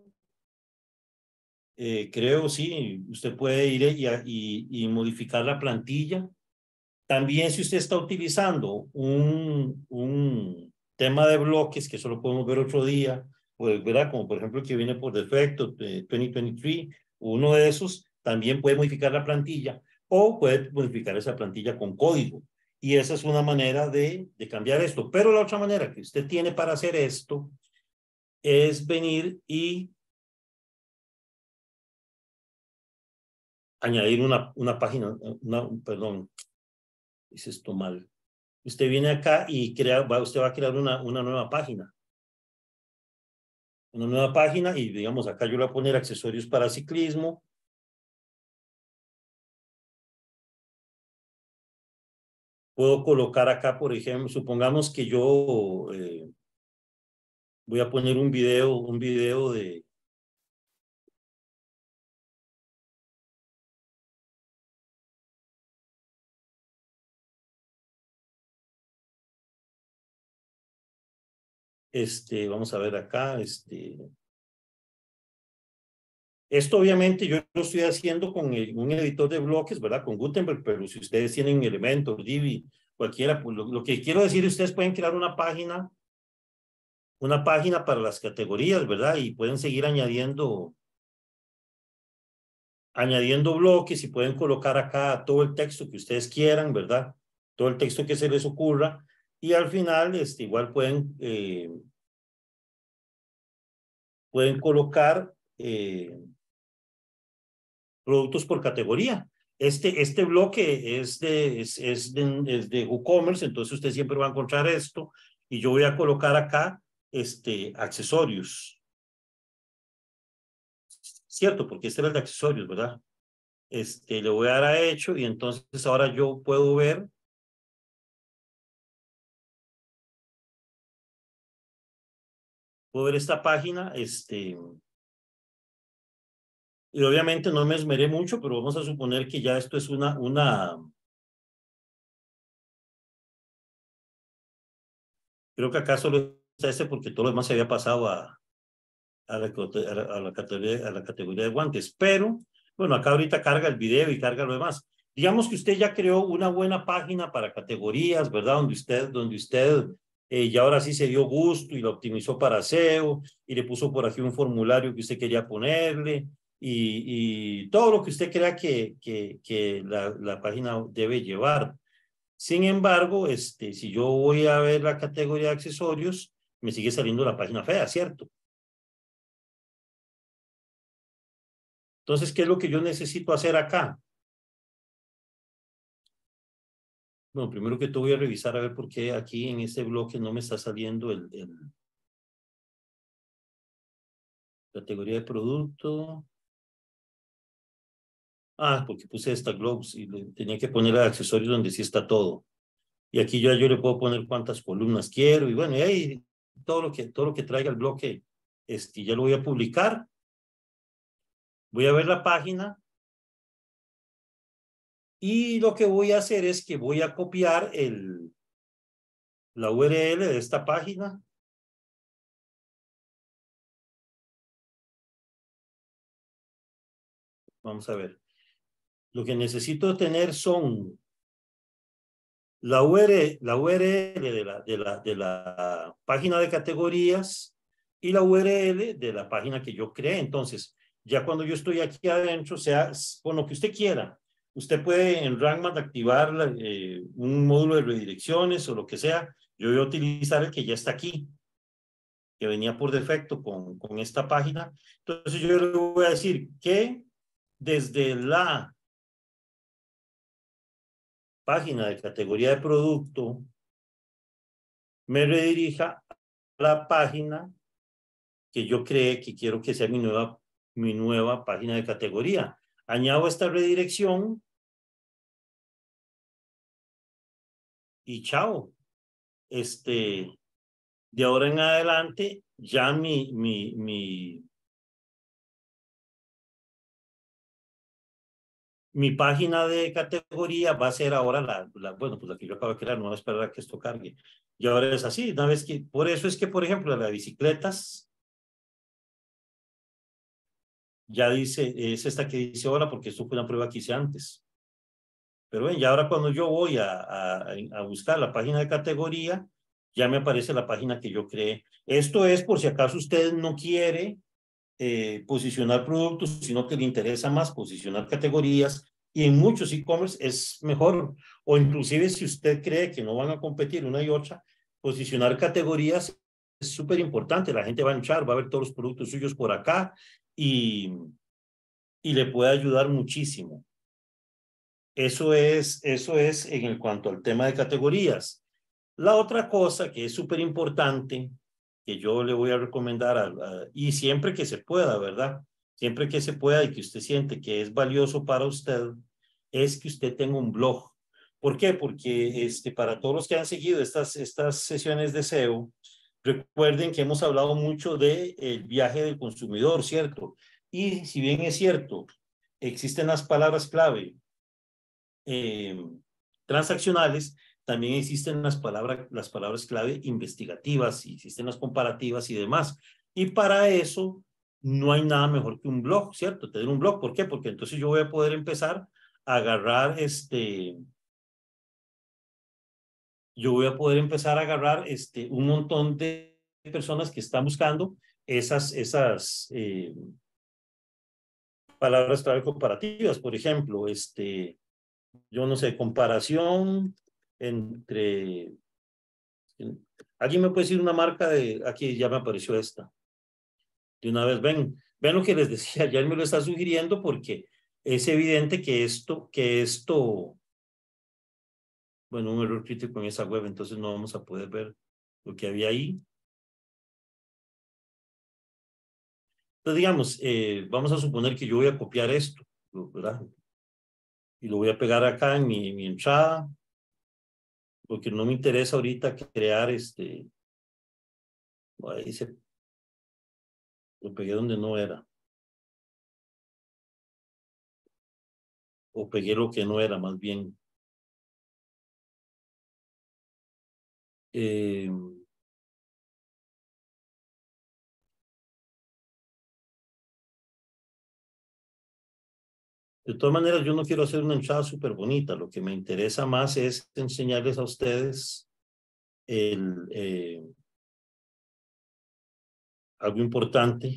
E: creo, sí, usted puede ir y modificar la plantilla. También si usted está utilizando un tema de bloques, que eso lo podemos ver otro día, pues verá, como por ejemplo el que viene por defecto, 2023, uno de esos, también puede modificar la plantilla o puede modificar esa plantilla con código. Y esa es una manera de cambiar esto. Pero la otra manera que usted tiene para hacer esto es venir y añadir una página, perdón, hice esto mal. Usted viene acá y usted va a crear una nueva página. Una nueva página y digamos acá yo le voy a poner accesorios para ciclismo. Puedo colocar acá, por ejemplo, supongamos que yo voy a poner un video de... vamos a ver acá, Esto obviamente yo lo estoy haciendo con un editor de bloques, ¿verdad? Con Gutenberg, pero si ustedes tienen Elementor, Divi, cualquiera, pues lo que quiero decir, ustedes pueden crear una página para las categorías, ¿verdad? Y pueden seguir añadiendo bloques y pueden colocar acá todo el texto que ustedes quieran, ¿verdad? Todo el texto que se les ocurra. Y al final, igual pueden colocar productos por categoría. Este bloque es de WooCommerce, entonces usted siempre va a encontrar esto. Y yo voy a colocar acá accesorios. Cierto, porque este era el de accesorios, ¿verdad? Le voy a dar a hecho y entonces ahora yo puedo ver esta página, y obviamente no me esmeré mucho, pero vamos a suponer que ya esto es creo que acá solo está porque todo lo demás se había pasado a la categoría de guantes, pero bueno, acá ahorita carga el video y carga lo demás. Digamos que usted ya creó una buena página para categorías, ¿verdad? Donde usted ya ahora sí se dio gusto y lo optimizó para SEO y le puso por aquí un formulario que usted quería ponerle y todo lo que usted crea que la página debe llevar. Sin embargo, si yo voy a ver la categoría de accesorios, me sigue saliendo la página fea, ¿cierto? Entonces, ¿qué es lo que yo necesito hacer acá? Bueno, primero que todo voy a revisar a ver por qué aquí en este bloque no me está saliendo categoría de producto. Ah, porque puse esta gloves y tenía que poner accesorios donde sí está todo. Y aquí yo le puedo poner cuántas columnas quiero y bueno, y ahí todo lo que traiga el bloque, ya lo voy a publicar. Voy a ver la página. Y lo que voy a hacer es que voy a copiar la URL de esta página. Vamos a ver. Lo que necesito tener son la URL de la página de categorías y la URL de la página que yo creé. Entonces, ya cuando yo estoy aquí adentro, sea con lo que usted quiera, usted puede en RankMath activar un módulo de redirecciones o lo que sea. Yo voy a utilizar el que ya está aquí, que venía por defecto con esta página. Entonces yo le voy a decir que desde la página de categoría de producto me redirija a la página que yo creé, que quiero que sea mi nueva página de categoría. Añado esta redirección y chao. De ahora en adelante ya mi página de categoría va a ser ahora bueno, pues la que yo acabo de crear, no voy a esperar a que esto cargue. Y ahora es así, una vez que, por eso es que, por ejemplo, la de bicicletas, ya dice, es esta que dice ahora, porque esto fue una prueba que hice antes. Pero ven, ya ahora cuando yo voy a buscar la página de categoría, ya me aparece la página que yo creé. Esto es por si acaso usted no quiere posicionar productos, sino que le interesa más posicionar categorías, y en muchos e-commerce es mejor, o inclusive si usted cree que no van a competir una y otra, posicionar categorías es súper importante. La gente va a entrar, va a ver todos los productos suyos por acá y le puede ayudar muchísimo. Eso es en cuanto al tema de categorías. La otra cosa que es súper importante, que yo le voy a recomendar, y siempre que se pueda, ¿verdad? Siempre que se pueda y que usted siente que es valioso para usted, es que usted tenga un blog. ¿Por qué? Porque para todos los que han seguido estas sesiones de SEO, recuerden que hemos hablado mucho del viaje del consumidor, ¿cierto? Y si bien es cierto, existen las palabras clave transaccionales, también existen las palabras clave investigativas, y existen las comparativas y demás. Y para eso no hay nada mejor que un blog, ¿cierto? Tener un blog. ¿Por qué? Porque entonces yo voy a poder empezar a agarrar un montón de personas que están buscando esas palabras clave comparativas. Por ejemplo, yo no sé, comparación entre... ¿Alguien me puede decir una marca de... Aquí ya me apareció esta. De una vez, ven lo que les decía, ya él me lo está sugiriendo, porque es evidente que esto... Bueno, un error crítico en esa web, entonces no vamos a poder ver lo que había ahí. Entonces, digamos, vamos a suponer que yo voy a copiar esto, ¿verdad? Y lo voy a pegar acá en mi entrada, porque no me interesa ahorita crear ahí lo pegué donde no era. O pegué lo que no era, más bien. De todas maneras, yo no quiero hacer una entrada súper bonita. Lo que me interesa más es enseñarles a ustedes algo importante.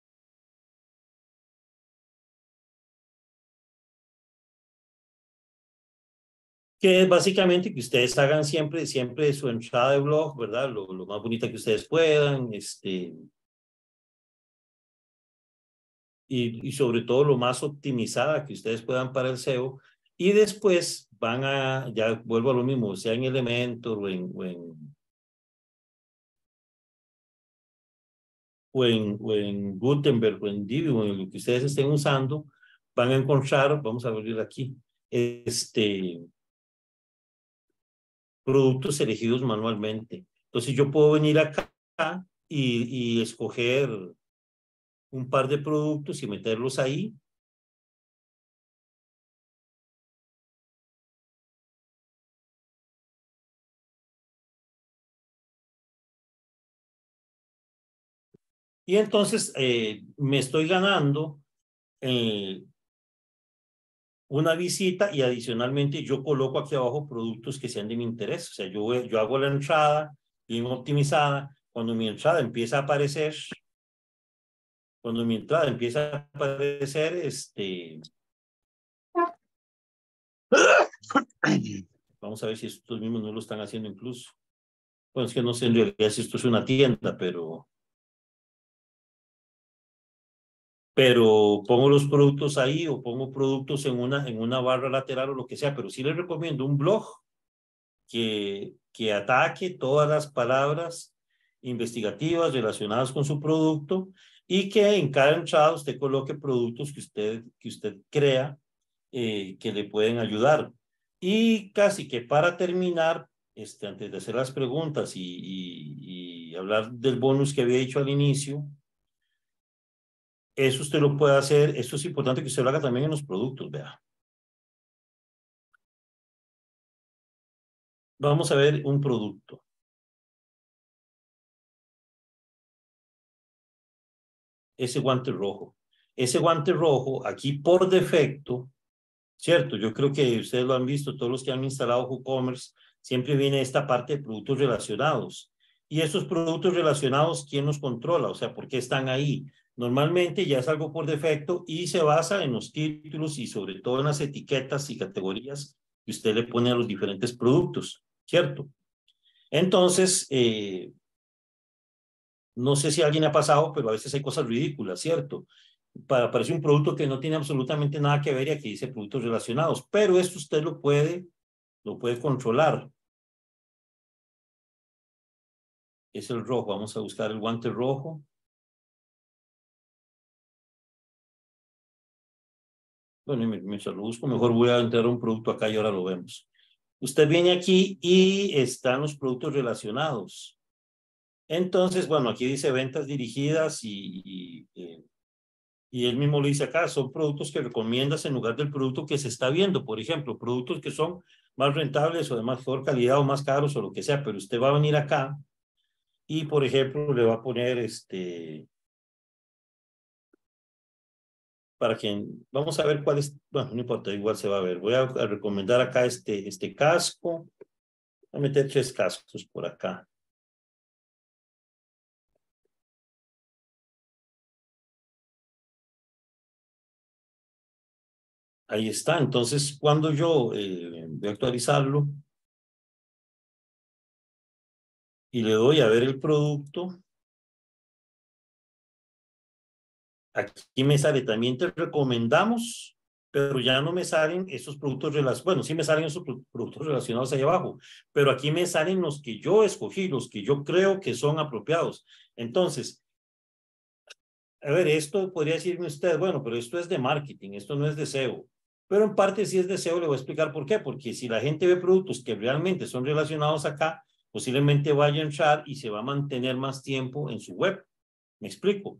E: Que es básicamente que ustedes hagan siempre su entrada de blog, ¿verdad? Lo más bonita que ustedes puedan, y sobre todo lo más optimizada que ustedes puedan para el SEO. Y después ya vuelvo a lo mismo, sea en Elementor o en Gutenberg o en Divi o en lo que ustedes estén usando, van a encontrar, vamos a abrir aquí, productos elegidos manualmente. Entonces yo puedo venir acá y escoger un par de productos y meterlos ahí. Y entonces me estoy ganando una visita y adicionalmente yo coloco aquí abajo productos que sean de mi interés. O sea, yo hago la entrada bien optimizada. Cuando mi entrada empieza a aparecer, vamos a ver si estos mismos no lo están haciendo incluso. Bueno, es que no sé en realidad si esto es una tienda, pero pongo los productos ahí o pongo productos en una barra lateral o lo que sea, pero sí les recomiendo un blog que ataque todas las palabras investigativas relacionadas con su producto y que en cada entrada usted coloque productos que usted crea que le pueden ayudar. Y casi que para terminar, antes de hacer las preguntas y hablar del bonus que había dicho al inicio, eso usted lo puede hacer. Esto es importante que usted lo haga también en los productos, vea. Vamos a ver un producto. Ese guante rojo. Ese guante rojo, aquí por defecto, ¿cierto? Yo creo que ustedes lo han visto, todos los que han instalado WooCommerce, siempre viene esta parte de productos relacionados. Y esos productos relacionados, ¿quién los controla? O sea, ¿por qué están ahí? Normalmente ya es algo por defecto y se basa en los títulos y sobre todo en las etiquetas y categorías que usted le pone a los diferentes productos, ¿cierto? Entonces, no sé si a alguien ha pasado, pero a veces hay cosas ridículas, ¿cierto? Aparece un producto que no tiene absolutamente nada que ver y aquí dice productos relacionados, pero esto usted lo puede controlar. Es el rojo, vamos a buscar el guante rojo. Bueno, mientras lo busco, mejor voy a entrar a un producto acá y ahora lo vemos. Usted viene aquí y están los productos relacionados. Entonces, bueno, aquí dice ventas dirigidas y él mismo lo dice acá, son productos que recomiendas en lugar del producto que se está viendo. Por ejemplo, productos que son más rentables o de mejor calidad o más caros o lo que sea, pero usted va a venir acá y, por ejemplo, le va a poner para quien, vamos a ver cuál es, bueno, no importa, igual se va a ver. Voy a recomendar acá este casco. Voy a meter 3 cascos por acá. Ahí está. Entonces, cuando yo voy a actualizarlo y le doy a ver el producto, aquí me sale también te recomendamos, pero ya no me salen esos productos relacionados. Bueno, sí me salen esos productos relacionados ahí abajo, pero aquí me salen los que yo escogí, los que yo creo que son apropiados. Entonces, a ver, esto podría decirme usted, bueno, pero esto es de marketing, esto no es de SEO. Pero en parte sí es de SEO, le voy a explicar por qué. Porque si la gente ve productos que realmente son relacionados acá, posiblemente vaya a entrar y se va a mantener más tiempo en su web. ¿Me explico?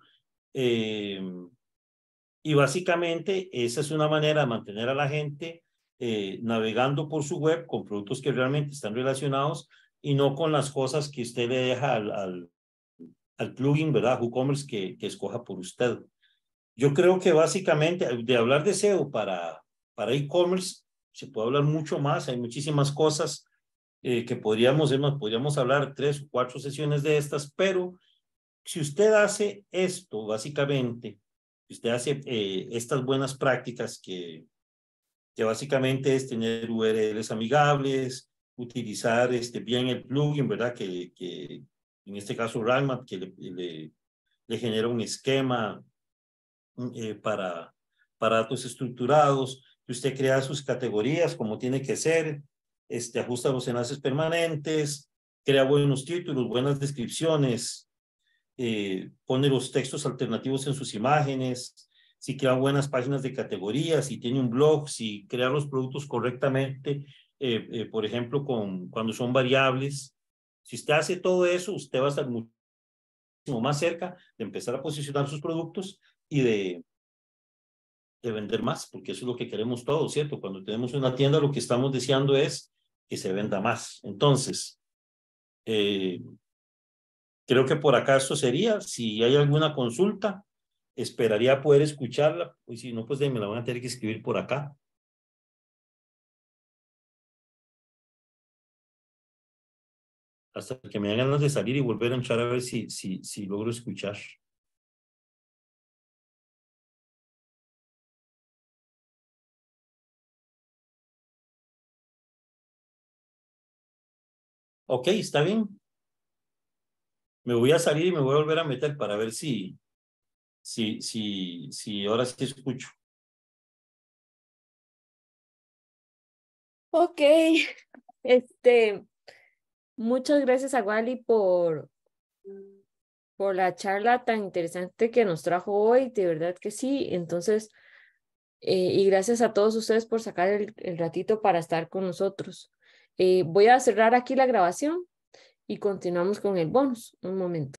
E: Y básicamente esa es una manera de mantener a la gente navegando por su web con productos que realmente están relacionados y no con las cosas que usted le deja al plugin, ¿verdad? WooCommerce que escoja por usted. Yo creo que básicamente de hablar de SEO para e-commerce se puede hablar mucho más, hay muchísimas cosas que podríamos hablar 3 o 4 sesiones de estas, pero si usted hace esto, básicamente, si usted hace estas buenas prácticas que básicamente es tener URLs amigables, utilizar bien el plugin, ¿verdad? Que en este caso RankMath, que le genera un esquema para datos estructurados, que usted crea sus categorías como tiene que ser, ajusta los enlaces permanentes, crea buenos títulos, buenas descripciones, pone los textos alternativos en sus imágenes, si crea buenas páginas de categorías, si tiene un blog, si crea los productos correctamente, por ejemplo, cuando son variables. Si usted hace todo eso, usted va a estar mucho más cerca de empezar a posicionar sus productos y de vender más, porque eso es lo que queremos todos, ¿cierto? Cuando tenemos una tienda, lo que estamos deseando es que se venda más. Entonces, creo que por acá esto sería. Si hay alguna consulta, esperaría poder escucharla, y si no, pues me la van a tener que escribir por acá. Hasta que me hagan ganas de salir y volver a entrar a ver si logro escuchar. Ok, está bien. Me voy a salir y me voy a volver a meter para ver si ahora sí escucho.
A: Ok, muchas gracias a Wally por la charla tan interesante que nos trajo hoy, de verdad que sí. Entonces, y gracias a todos ustedes por sacar el ratito para estar con nosotros. Voy a cerrar aquí la grabación y continuamos con el bonus. Un momento.